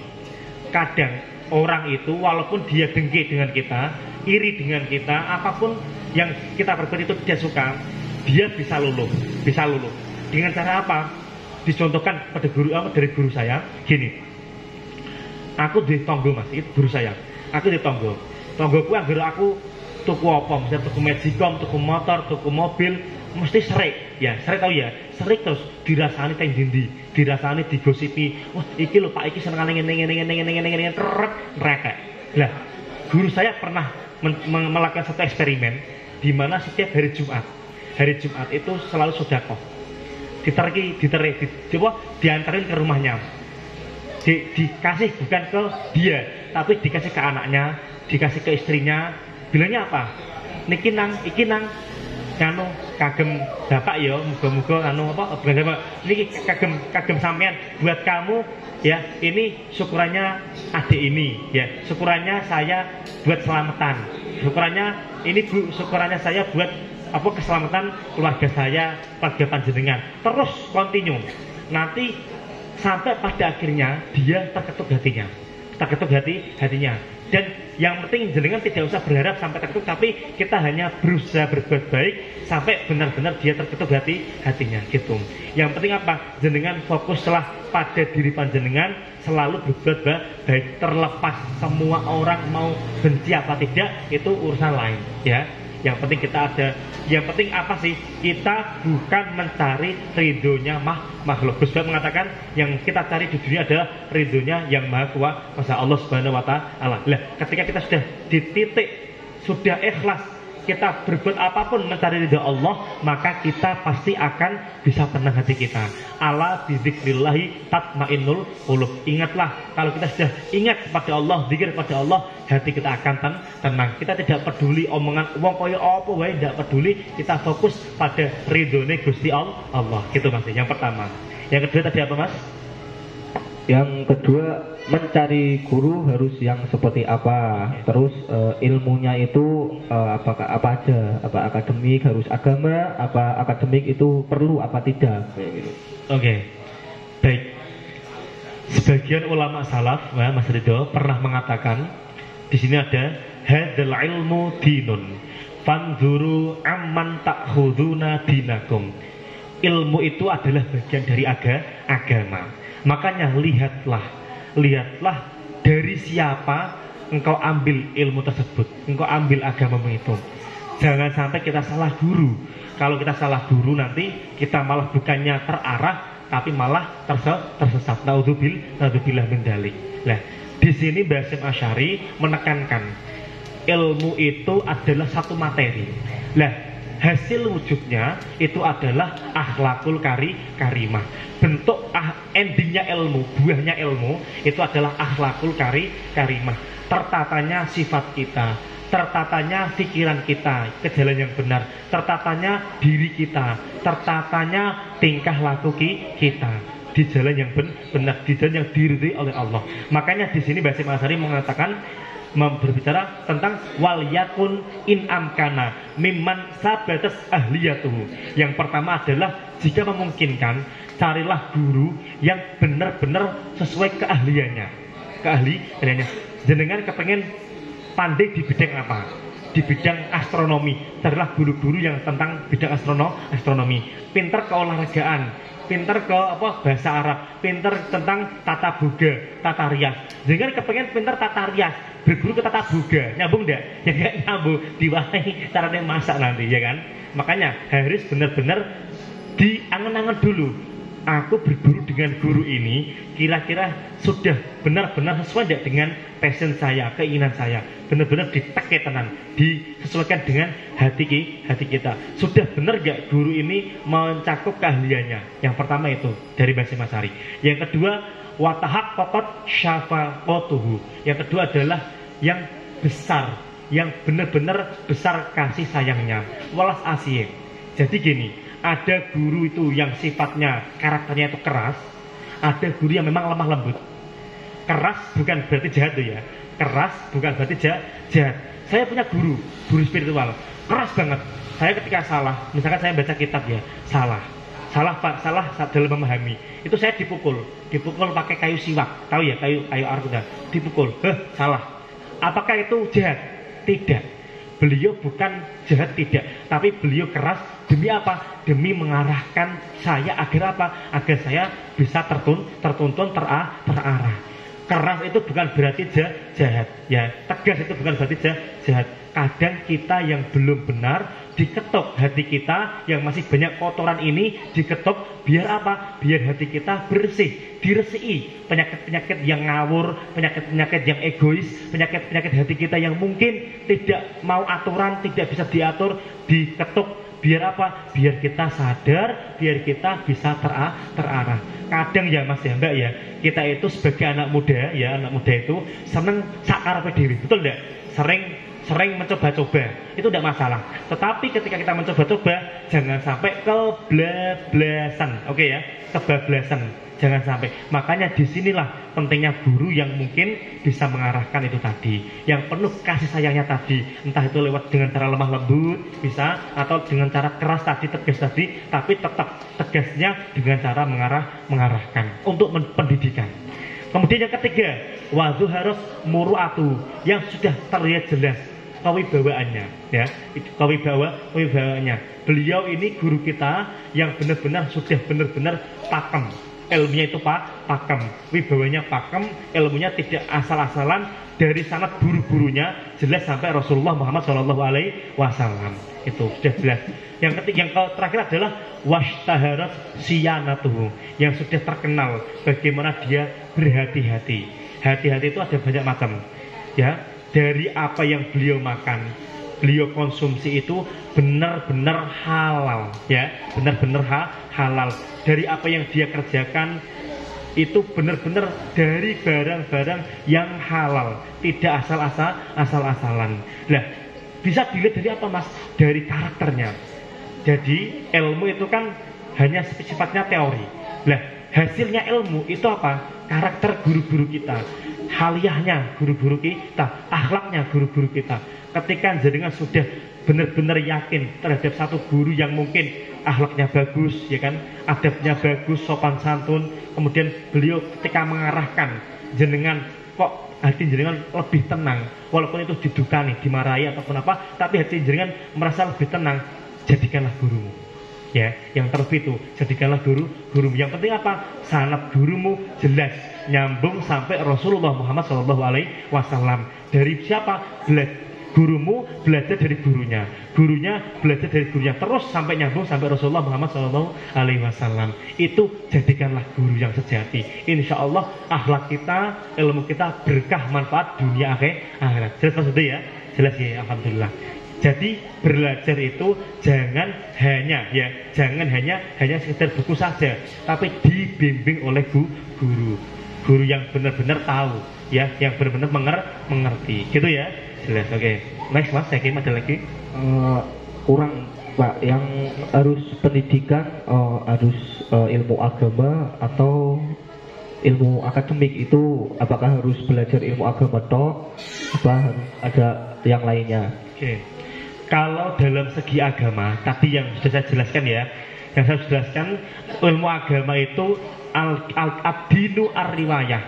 Kadang orang itu walaupun dia dengki dengan kita, iri dengan kita, apapun yang kita perbuat itu dia suka, dia bisa luluh, bisa luluh. Dengan cara apa? Dicontohkan pada guru apa dari guru saya, gini. Aku di tonggo Mas, itu guru saya. Aku di tonggo. Tonggoku agar aku tuku apa, misalnya tuku magicom, tuku motor, tuku mobil, mesti serik, ya serik tau ya, serik terus dirasani teng dindi, dirasani digosipi, wah iki lho Pak iki senengane ngene ngene ngene ngene ngene ngene trek rekek. Lah, guru saya pernah melakukan satu eksperimen di mana setiap hari Jumat, hari Jumat itu selalu sedekah. Diterki, diterik, di, coba diantarin ke rumahnya. Di, dikasih bukan ke dia, tapi dikasih ke anaknya, dikasih ke istrinya. Bilangnya apa? Niki nang, iki nang kanu kagem bapak ya, muga-muga anu apa bukan ini kagem kagem sampean buat kamu ya, ini syukurannya adik ini ya, syukurannya saya buat selamatan, syukurannya ini Bu, syukurannya saya buat apa keselamatan keluarga saya, keluarga panjenengan. Terus continue. Nanti sampai pada akhirnya dia terketuk hatinya. Terketuk hati hatinya. Dan yang penting jenengan tidak usah berharap sampai terketuk, tapi kita hanya berusaha berbuat baik sampai benar-benar dia terketuk hati hatinya gitu. Yang penting apa? Jenengan fokuslah pada diri panjenengan, selalu berbuat baik, terlepas semua orang mau benci apa tidak itu urusan lain ya. Yang penting kita ada, yang penting apa sih? Kita bukan mencari ridhonya mah makhluk. Gus mengatakan yang kita cari di dunia adalah ridhonya yang maha kuasa, Allah Subhanahu wa Ta'ala. Lah, ketika kita sudah di titik sudah ikhlas, kita berbuat apapun mencari ridho Allah, maka kita pasti akan bisa tenang hati kita. Ala bidzikrillahi tatmainnul qulub. Ingatlah, kalau kita sudah ingat kepada Allah, zikir kepada Allah, hati kita akan ten tenang. Kita tidak peduli omongan wong kaya apa wae, tidak peduli, kita fokus pada ridhone Gusti Allah. Gitu Mas. Yang pertama. Yang kedua tadi apa Mas? Yang kedua, mencari guru harus yang seperti apa. Terus uh, ilmunya itu uh, apakah apa aja? Apa akademik, harus agama, apa akademik itu perlu apa tidak? Oke, okay. Baik. Sebagian ulama salaf, ya, Mas Ridho pernah mengatakan di sini ada hadzal ilmu dinun fanzuru amman ta'khuduna dinakum. Ilmu itu adalah bagian dari aga, agama. Makanya lihatlah, lihatlah dari siapa engkau ambil ilmu tersebut, engkau ambil agamamu itu. Jangan sampai kita salah guru. Kalau kita salah guru nanti kita malah bukannya terarah, tapi malah terse- tersesat. Naudzubil, naudzubillah min dzalik. Nah, di sini Mbah Hasyim Asy'ari menekankan ilmu itu adalah satu materi. Lah, hasil wujudnya itu adalah akhlakul kari karimah. Bentuk ah, endingnya ilmu, buahnya ilmu itu adalah akhlakul kari karimah. Tertatanya sifat kita, tertatanya pikiran kita ke jalan yang benar, tertatanya diri kita, tertatanya tingkah laku kita di jalan yang benar, di jalan yang diridhoi oleh Allah. Makanya di sini Mbah Hasyim Asy'ari mengatakan, berbicara tentang wal yakun in amkana mimman sabatas ahliyatuhu. Yang pertama adalah jika memungkinkan carilah guru yang benar-benar sesuai keahliannya. Keahliannya. Jenengan kepengen pandai di bidang apa? Di bidang astronomi. Carilah guru-guru yang tentang bidang astrono, astronomi. Pinter keolahragaan, pinter ke apa bahasa Arab, pinter tentang tata boga, tata rias. Jangan kepengen pinter tata rias, berguru ke tata boga, nyambung ndak? Ya nggak nyambung, diwahi caranya masak nanti, ya kan? Makanya harus benar-benar diangen-angen dulu. Aku berguru dengan guru ini, kira-kira sudah benar-benar sesuai tidak dengan passion saya, keinginan saya. Benar-benar ditekke tenan, disesuaikan dengan hati hati kita. Sudah benar gak guru ini mencakup keahliannya? Yang pertama itu dari Mbah Hasyim Asy'ari. Yang kedua, watahak kokot syafaqatuhu. Yang kedua adalah yang besar, yang benar-benar besar kasih sayangnya. Walas asih. Jadi gini, ada guru itu yang sifatnya karakternya itu keras, ada guru yang memang lemah lembut. Keras bukan berarti jahat tuh ya. Keras bukan berarti jahat. jahat. Saya punya guru, guru spiritual, keras banget. Saya ketika salah, misalkan saya baca kitab ya, salah. Salah Pak, salah dalam memahami. Itu saya dipukul, dipukul pakai kayu siwak. Tahu ya, kayu kayu arkuda. Dipukul. Heh, salah. Apakah itu jahat? Tidak. Beliau bukan jahat, tidak, tapi beliau keras demi apa? Demi mengarahkan saya agar apa? Agar saya bisa tertun, tertuntun, terah, terarah. Keras itu bukan berarti jahat, ya. Tegas itu bukan berarti jahat. Kadang kita yang belum benar diketuk hati kita yang masih banyak kotoran ini diketuk biar apa? Biar hati kita bersih, diresiki penyakit-penyakit yang ngawur, penyakit-penyakit yang egois, penyakit-penyakit hati kita yang mungkin tidak mau aturan, tidak bisa diatur, diketuk. Biar apa? Biar kita sadar, biar kita bisa terah, terarah. Kadang ya Mas ya Mbak ya, kita itu sebagai anak muda ya, anak muda itu seneng sakarepe dhewe, betul enggak? Sering sering mencoba-coba, itu tidak masalah. Tetapi ketika kita mencoba-coba, jangan sampai kebablasan, oke ya, kebablasan, jangan sampai. Makanya disinilah pentingnya guru yang mungkin bisa mengarahkan itu tadi, yang penuh kasih sayangnya tadi, entah itu lewat dengan cara lemah lembut bisa, atau dengan cara keras tadi, tegas tadi, tapi tetap tegasnya dengan cara mengarah, mengarahkan untuk pendidikan. Kemudian yang ketiga, wazuharus muru'atu, yang sudah terlihat jelas kewibawaannya, ya, kewibawa, kewibawaannya. Beliau ini guru kita yang benar-benar sudah benar-benar pakem, ilmunya itu pak, pakem, wibawanya pakem, ilmunya tidak asal-asalan, dari sanad guru-gurunya jelas sampai Rasulullah Muhammad shallallahu alaihi wasallam. Itu sudah jelas. Yang ketiga, yang terakhir adalah washtaharat siyanatuhu, yang sudah terkenal bagaimana dia berhati-hati. Hati-hati itu ada banyak macam, ya. Dari apa yang beliau makan, beliau konsumsi itu benar-benar halal, ya, benar-benar ha, halal. Dari apa yang dia kerjakan itu benar-benar dari barang-barang yang halal, tidak asal-asal, asal-asalan. Nah, bisa dilihat dari apa Mas? Dari karakternya. Jadi ilmu itu kan hanya sifatnya teori. Nah, hasilnya ilmu itu apa? Karakter guru-guru kita, haliyahnya guru-guru kita, akhlaknya guru-guru kita. Ketika jenengan sudah benar-benar yakin terhadap satu guru yang mungkin akhlaknya bagus, ya kan, adabnya bagus, sopan santun, kemudian beliau ketika mengarahkan jenengan, kok hati jenengan lebih tenang, walaupun itu didukani, dimarahi ataupun apa, tapi hati jenengan merasa lebih tenang, jadikanlah gurumu. Ya, yang terlebih itu jadikanlah guru gurumu. Yang penting apa? Sanad gurumu jelas, nyambung sampai Rasulullah Muhammad shallallahu alaihi wasallam. Dari siapa? Bela gurumu belajar dari gurunya, gurunya belajar dari gurunya, terus sampai nyambung sampai Rasulullah Muhammad shallallahu alaihi wasallam. Itu jadikanlah guru yang sejati. Insya Allah akhlak kita, ilmu kita berkah manfaat dunia akhirat. Jelas maksudnya ya? Jelas ya, alhamdulillah. Jadi belajar itu jangan hanya ya, jangan hanya hanya sekedar buku saja, tapi dibimbing oleh guru, guru yang benar-benar tahu, ya, yang benar-benar menger mengerti, gitu ya. Jelas, oke. Okay. Next mas, saya kira ada lagi. Uh, kurang Pak, yang harus pendidikan, uh, harus uh, ilmu agama atau ilmu akademik itu, apakah harus belajar ilmu agama toh, apa harus ada yang lainnya? Oke. Okay. Kalau dalam segi agama, tadi yang sudah saya jelaskan ya, yang saya jelaskan ilmu agama itu al al ad-dinu ar-riwayah.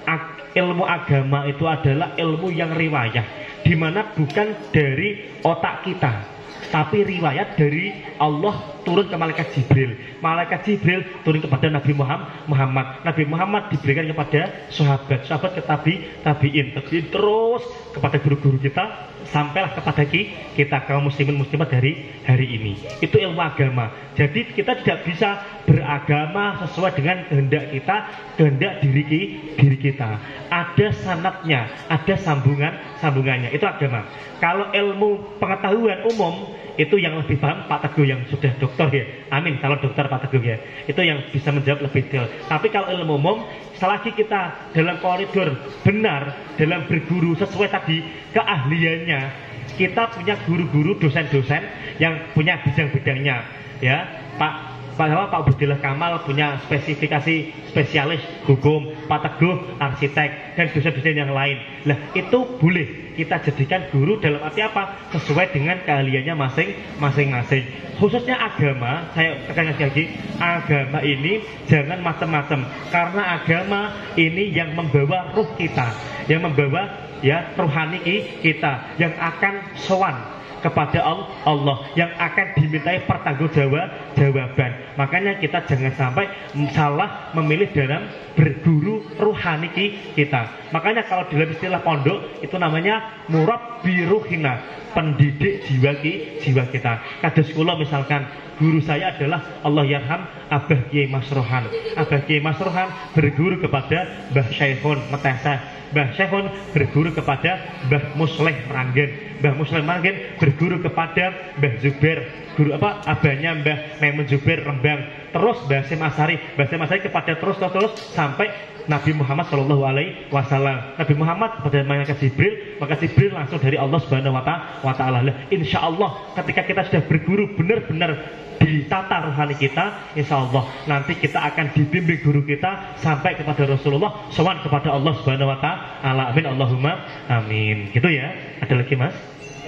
Ilmu agama itu adalah ilmu yang riwayah, di mana bukan dari otak kita, tapi riwayat dari Allah turun ke malaikat Jibril. Malaikat Jibril turun kepada Nabi Muhammad. Nabi Muhammad diberikan kepada sahabat, sahabat ke tabi, tabiin, tabiin terus kepada guru-guru kita, sampailah kepada kita kaum muslimin muslimat dari hari ini. Itu ilmu agama. Jadi kita tidak bisa beragama sesuai dengan kehendak kita, kehendak diri, diri kita. Ada sanatnya, ada sambungan sambungannya. Itu agama. Kalau ilmu pengetahuan umum itu yang lebih paham Pak Teguh yang sudah dokter ya. Amin. Kalau dokter Pak Teguh ya, itu yang bisa menjawab lebih detail. Tapi kalau ilmu umum, selagi kita dalam koridor benar dalam berguru sesuai tadi keahliannya, kita punya guru-guru, dosen-dosen yang punya bidang-bidangnya, ya. Pak Pak apa, Pak Budilah Kamal punya spesifikasi spesialis hukum, Pak Teguh arsitek, dan dosen-dosen yang lain. Lah itu boleh kita jadikan guru dalam arti apa? Sesuai dengan keahliannya masing-masing. Khususnya agama, saya tekankan sekali lagi, agama ini jangan macam-macam, karena agama ini yang membawa ruh kita, yang membawa ya rohani kita, yang akan sowan kepada Allah, yang akan dimintai pertanggungjawaban. Makanya kita jangan sampai salah memilih dalam berguru rohani kita. Makanya kalau dalam istilah pondok itu namanya murabbi ruhina, pendidik jiwa jiwa kita. Kados kula misalkan guru saya adalah Allah yarham Abah Kiai Masrohan. Abah Kiai Masrohan berguru kepada Mbah Syekhun Meteseh. Mbah Syekhun berguru kepada Mbah Musleh Meranggen. Mbah Musleh Meranggen berguru kepada Mbah Zubair, guru apa abahnya Mbah Maimun Zubair Rembang. Terus Mbah Sim Asari, Mbah Sim Asari kepada terus terus terus sampai Nabi Muhammad Shallallahu Alaihi Wasallam. Nabi Muhammad kepada malaikat Jibril, maka Jibril langsung dari Allah Subhanahu Wa Taala. Insya Allah ketika kita sudah berguru benar-benar ditata rohani kita, insya Allah nanti kita akan dibimbing guru kita sampai kepada Rasulullah, sowan kepada Allah Subhanahu Wa Taala. Amin Allahumma amin. Gitu ya. Ada lagi mas?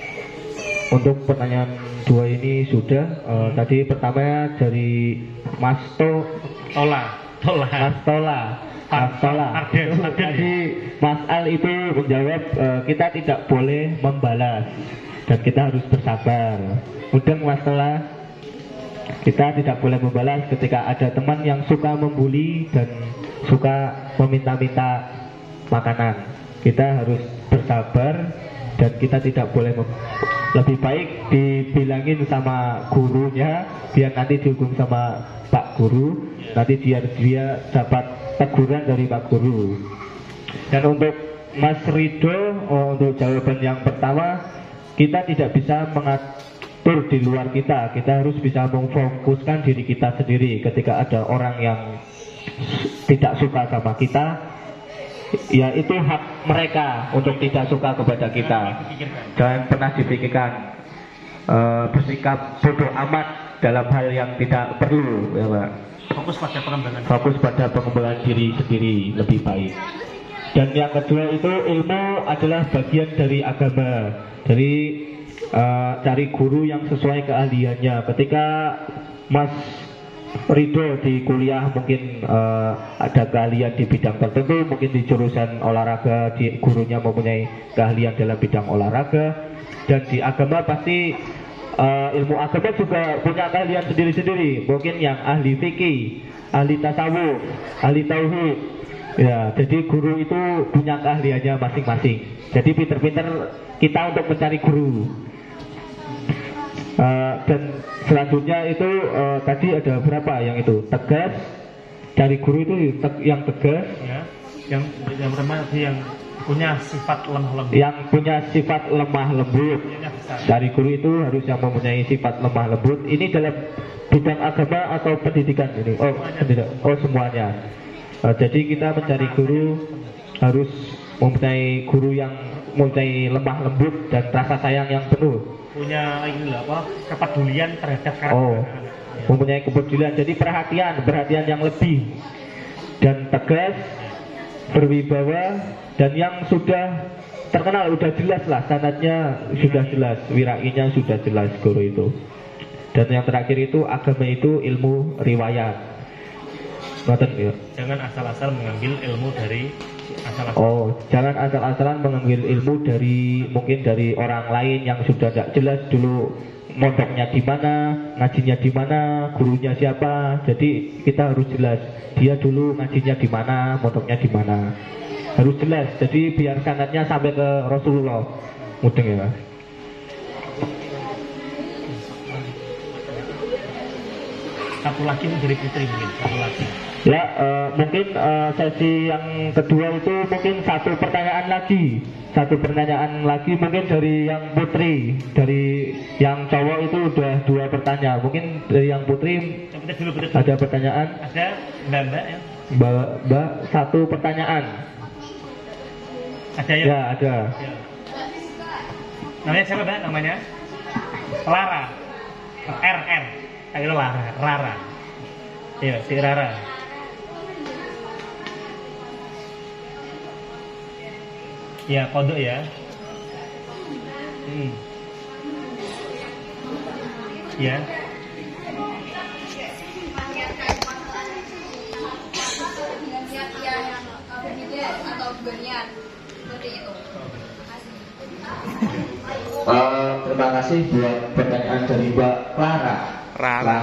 Untuk pertanyaan dua ini sudah. Uh, tadi pertama dari Mas To Tola, Tola, Mas Tola. Mas Tola. Tadi Mas Al itu menjawab uh, kita tidak boleh membalas dan kita harus bersabar. Mudeng Mas Tola. Kita tidak boleh membalas ketika ada teman yang suka membuli dan suka meminta-minta makanan. Kita harus bersabar dan kita tidak boleh lebih baik dibilangin sama gurunya biar nanti dihukum sama Pak Guru, nanti dia dia dapat teguran dari Pak Guru. Dan untuk Mas Rido, oh, untuk jawaban yang pertama, kita tidak bisa mengatur di luar kita, kita harus bisa memfokuskan diri kita sendiri. Ketika ada orang yang tidak suka sama kita, ya itu hak mereka untuk tidak suka kepada kita. Jangan pernah dipikirkan uh, bersikap bodoh amat dalam hal yang tidak perlu, ya Pak. Fokus pada pengembangan. Fokus pada pengembangan diri sendiri lebih baik. Dan yang kedua itu ilmu adalah bagian dari agama. Jadi uh, cari guru yang sesuai keahliannya. Ketika Mas Rido di kuliah mungkin uh, ada keahlian di bidang tertentu, mungkin di jurusan olahraga di gurunya mempunyai keahlian dalam bidang olahraga, dan di agama pasti uh, ilmu agama juga punya keahlian sendiri-sendiri. Mungkin yang ahli fikih, ahli tasawuf, ahli tauhid, Ya, jadi guru itu punya keahliannya masing-masing. Jadi pinter-pinter kita untuk mencari guru. Uh, dan selanjutnya itu uh, tadi ada berapa yang itu tegas, cari guru itu te yang tegas, ya. Yang yang pertama tadi yang punya sifat lemah lembut. Yang punya sifat lemah lembut. Cari guru itu harus yang mempunyai sifat lemah lembut. Ini dalam bidang agama atau pendidikan ini? Oh, pendidikan. Oh, semuanya. Uh, jadi kita mencari guru harus mempunyai guru yang mempunyai lemah lembut dan rasa sayang yang penuh. Punya ini lah apa? Kepedulian terhadap karakter. Oh, mempunyai kepedulian. Jadi perhatian, perhatian yang lebih dan tegas, berwibawa, dan yang sudah terkenal, sudah jelas lah sanadnya, sudah jelas, wirainya sudah jelas guru itu. Dan yang terakhir itu agama itu ilmu riwayat. Ya. Jangan asal-asal mengambil ilmu dari asal-asal. Oh, jangan asal-asalan mengambil ilmu dari mungkin dari orang lain yang sudah tidak jelas dulu mondoknya di mana, ngajinya di mana, gurunya siapa. Jadi kita harus jelas dia dulu ngajinya di mana, mondoknya di mana. Harus jelas. Jadi biar sanadnya sampai ke Rasulullah. Mudeng ya. Satu lagi dari putri mungkin, satu lagi. Ya, uh, mungkin uh, sesi yang kedua itu mungkin satu pertanyaan lagi, satu pertanyaan lagi mungkin dari yang putri, dari yang cowok itu udah dua pertanyaan, mungkin dari yang putri dulu, ada pertanyaan? Ada mbak mbak ya? Mbak mbak satu pertanyaan. Ada ya? Ya ada. Ya. Namanya siapa mbak? Namanya Lara. R R. Ayo Lara, Rara. Iya, si Rara. Ya, kodok ya. Hmm. Ya. Uh, terima kasih buat pertanyaan dari Mbak Lara. Rara.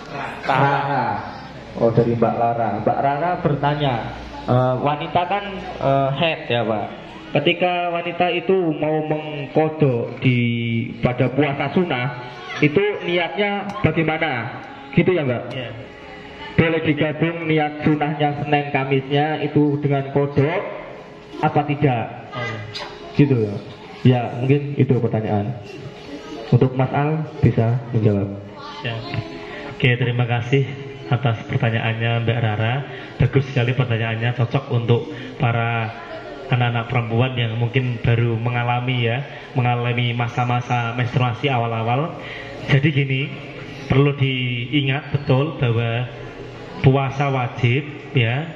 Rara. Oh, dari Mbak Lara. Mbak Rara bertanya, uh, wanita kan uh, head ya Pak. Ketika wanita itu mau mengkodok di pada puasa sunnah, itu niatnya bagaimana? Gitu ya Mbak? Ya. Boleh digabung niat sunnahnya Senin Kamisnya itu dengan kodok apa tidak? Oh, ya. Gitu ya. Ya mungkin itu pertanyaan. Untuk Mas Al bisa menjawab. Ya. Oke, terima kasih atas pertanyaannya Mbak Rara. Bagus sekali pertanyaannya, cocok untuk para anak-anak perempuan yang mungkin baru mengalami ya, mengalami masa-masa menstruasi awal-awal. Jadi gini, perlu diingat betul bahwa puasa wajib ya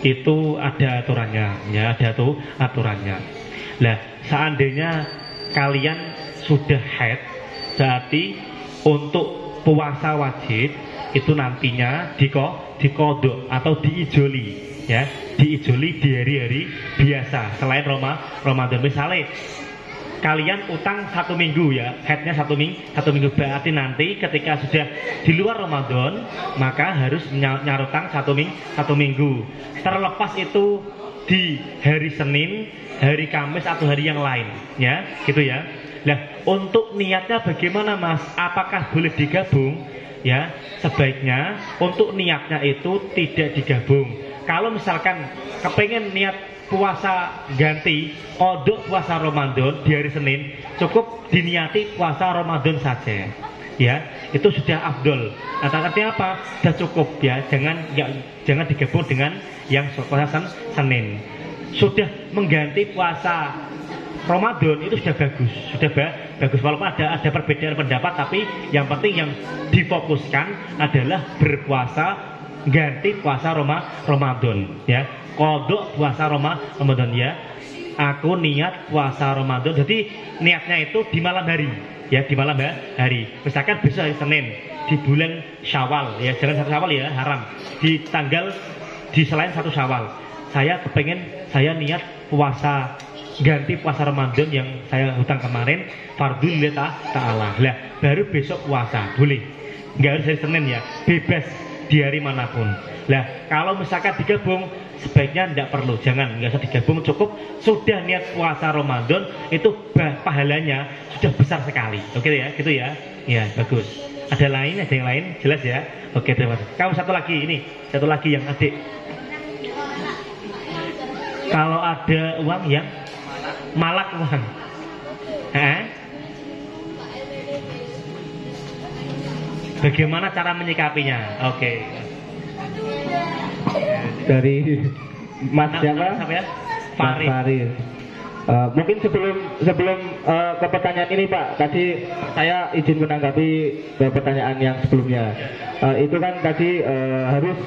itu ada aturannya, ya ada tuh aturannya. Nah, seandainya kalian sudah haid, berarti untuk puasa wajib itu nantinya diko, dikodok atau diijoli. Ya, diijoli di hari-hari biasa selain Roma, Ramadan. Misalnya kalian utang satu minggu ya, headnya satu minggu, satu minggu berarti nanti ketika sudah di luar Ramadan maka harus nyarutang satu minggu, satu minggu. Terlepas itu di hari Senin, hari Kamis atau hari yang lain, ya, gitu ya. Nah, untuk niatnya bagaimana Mas? Apakah boleh digabung? Ya, sebaiknya untuk niatnya itu tidak digabung. Kalau misalkan kepengen niat puasa ganti kodok puasa Ramadan di hari Senin, cukup diniati puasa Ramadan saja. Ya, itu sudah afdol. Nah, artinya apa? Sudah cukup ya. Jangan ya, jangan digabung dengan yang puasa Senin. Sudah mengganti puasa Ramadan itu sudah bagus, sudah ba bagus. Walaupun ada ada perbedaan pendapat, tapi yang penting yang difokuskan adalah berpuasa ganti puasa Roma, Ramadan ya. Kodok puasa Roma, Ramadan ya. Aku niat puasa Ramadan. Jadi niatnya itu di malam hari ya, di malam hari. Misalkan besok hari Senin di bulan Syawal ya, jangan satu Syawal ya, haram. Di tanggal di selain satu Syawal. Saya kepengen saya niat puasa ganti puasa Ramadan yang saya hutang kemarin, fardhu lillahi ta'ala. Lah, baru besok puasa, boleh. Enggak harus hari Senin ya, bebas. di hari manapun. Nah, kalau misalkan digabung sebaiknya tidak perlu, jangan, nggak usah digabung, cukup sudah niat puasa Ramadan itu bah, pahalanya sudah besar sekali. Oke ya, gitu ya. Ya, bagus. Ada lain, ada yang lain, jelas ya. Oke, terima kasih. Kamu satu lagi ini, satu lagi yang adik. Kalau ada uang yang malak uang, eh? Bagaimana cara menyikapinya? Oke. Dari Mas Nah, siapa? siapa ya? Mas Farid. Farid. Uh, mungkin sebelum sebelum uh, ke pertanyaan ini Pak, tadi saya izin menanggapi ke pertanyaan yang sebelumnya. Uh, itu kan tadi uh, harus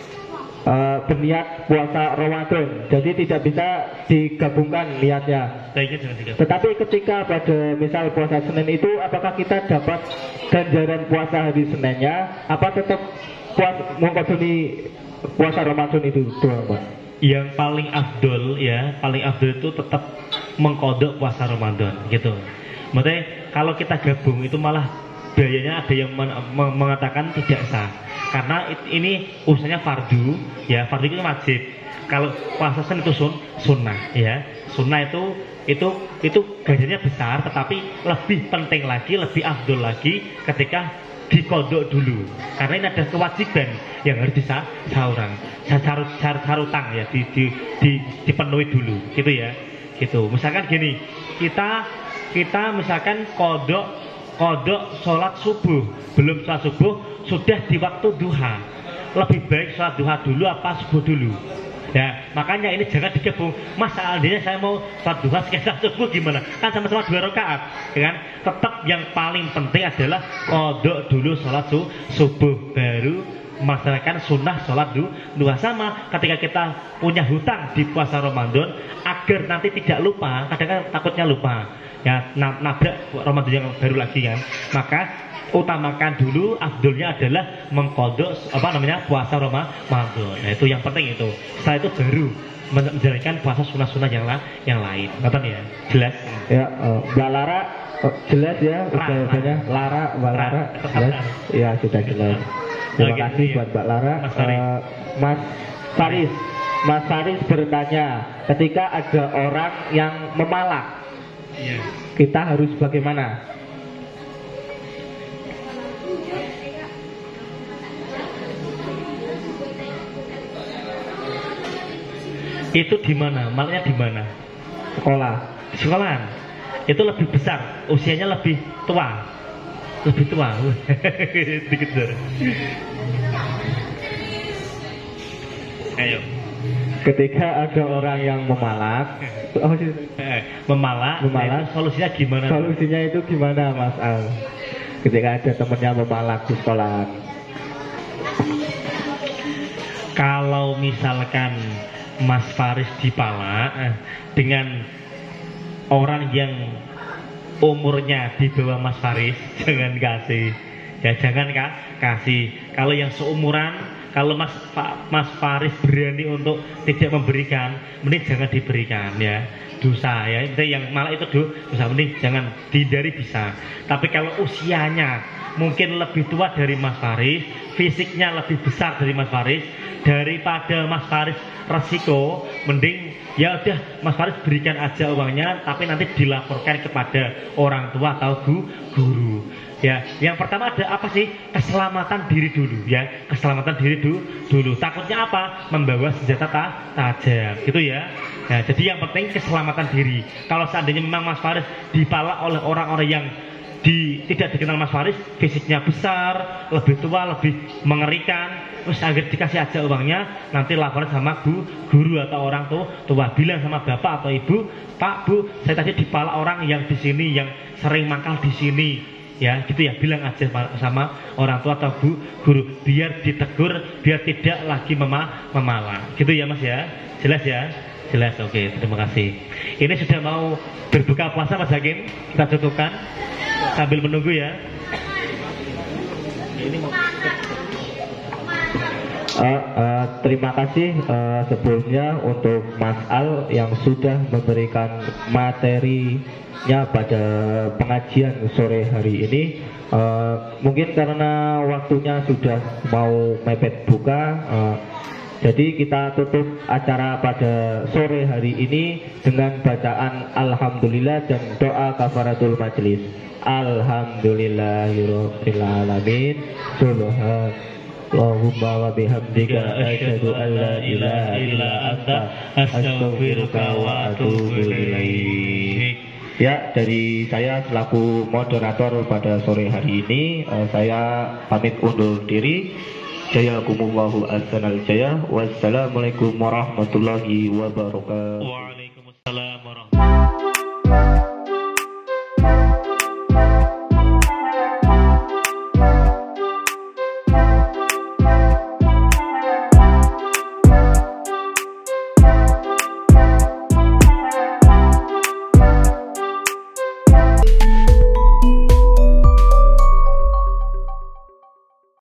uh, berniat puasa Ramadan, jadi tidak bisa digabungkan niatnya. Baiknya jangan digabung. Tetapi ketika pada misal puasa Senin itu, apakah kita dapat ganjaran puasa hari Seninnya, apa tetap puasa mengkodoni puasa Ramadan itu doang Pak? Yang paling afdol ya, paling afdol itu tetap mengkodok puasa Ramadan gitu. Maksudnya kalau kita gabung itu malah biayanya ada yang men mengatakan tidak sah. Karena it, ini urusannya fardu ya, fardu itu wajib. Kalau puasa Senin itu sun, sunnah ya. Sunnah itu itu itu gajinya besar, tetapi lebih penting lagi, lebih afdol lagi ketika dikodok dulu, karena ini ada kewajiban yang harus disahurang, sarut sarutang ya, di, di, di, dipenuhi dulu, gitu ya, gitu. Misalkan gini, kita kita misalkan kodok kodok sholat subuh, belum sholat subuh sudah di waktu duha, lebih baik sholat duha dulu apa subuh dulu? Ya, makanya ini jangan digabung. Mas seandainya saya mau sholat duha sekitar subuh gimana? Kan sama-sama dua rakaat, ya kan? Tetap yang paling penting adalah kodok dulu sholat su subuh, baru melaksanakan sunnah sholat du duha. Sama ketika kita punya hutang di puasa Ramadan, agar nanti tidak lupa, kadang-kadang takutnya lupa, ya nabrak Ramadan yang baru lagi kan, maka utamakan dulu, afdolnya adalah mengkodok apa namanya puasa Ramadan. Nah itu yang penting itu. Setelah itu baru menjalankan puasa sunnah-sunnah yang la yang lain. Ngerti ya? Jelas? Ya, uh, Mbak Lara uh, jelas ya, ucapannya Lara, Mbak Lara, jelas? Ya sudah jelas. Terima Oke, kasih iya. buat Mbak Lara. Mas Faris. Uh, Mas Faris, Mas Faris bertanya, ketika ada orang yang memalak, Iya. kita harus bagaimana? Itu di mana? Malaknya di mana? Sekolah. Di sekolahan. Itu lebih besar, usianya lebih tua. Lebih tua. Dikejar. Ayo. Ketika ada orang yang memalak, oh, Eh, memalak, Memalak. nah itu solusinya gimana? solusinya itu gimana Mas Al? Ketika ada temennya memalak di sekolah. Kalau misalkan Mas Faris dipalak eh, dengan orang yang umurnya di bawah Mas Faris, jangan kasih, ya jangan kak kasih. Kalau yang seumuran, kalau Mas Fa, Mas Faris berani untuk tidak memberikan, mending jangan diberikan ya, dosa ya. Itu yang malah itu dosa, mending jangan, dihindari bisa. Tapi kalau usianya mungkin lebih tua dari Mas Faris, fisiknya lebih besar dari Mas Faris, daripada Mas Faris resiko, mending ya udah Mas Faris berikan aja uangnya, tapi nanti dilaporkan kepada orang tua atau gu, guru. Ya, yang pertama ada apa sih? Keselamatan diri dulu ya, keselamatan diri dulu. dulu. Takutnya apa? Membawa senjata ta tajam, gitu ya. Nah, jadi yang penting keselamatan diri. Kalau seandainya memang Mas Faris dipalak oleh orang-orang yang di, tidak dikenal Mas Faris, fisiknya besar, lebih tua, lebih mengerikan, terus agar dikasih aja uangnya, nanti laporan sama bu, guru atau orang tua, tua bilang sama bapak atau ibu, Pak Bu, saya tadi dipalak orang yang di sini, yang sering mangkal di sini, ya gitu ya, bilang aja sama orang tua atau bu, guru, biar ditegur, biar tidak lagi mema memalak, gitu ya Mas ya, jelas ya, jelas, oke, terima kasih. Ini sudah mau berbuka puasa Mas Hakim, kita cukupkan sambil menunggu ya. Ini mau Uh, uh, terima kasih uh, sebelumnya untuk Mas Al yang sudah memberikan materinya pada pengajian sore hari ini. Uh, mungkin karena waktunya sudah mau mepet buka, uh, jadi kita tutup acara pada sore hari ini dengan bacaan Alhamdulillah dan doa kafaratul majlis. Alhamdulillahirabbil alamin. Subhanallahumma wa bihamdika asyhadu an la ilaha illa anta astaghfiruka wa atubu ilaik. Ya, dari saya selaku moderator pada sore hari ini, uh, saya pamit undur diri. Jazakumullahu ahsanal jaya. Wassalamualaikum warahmatullahi wabarakatuh.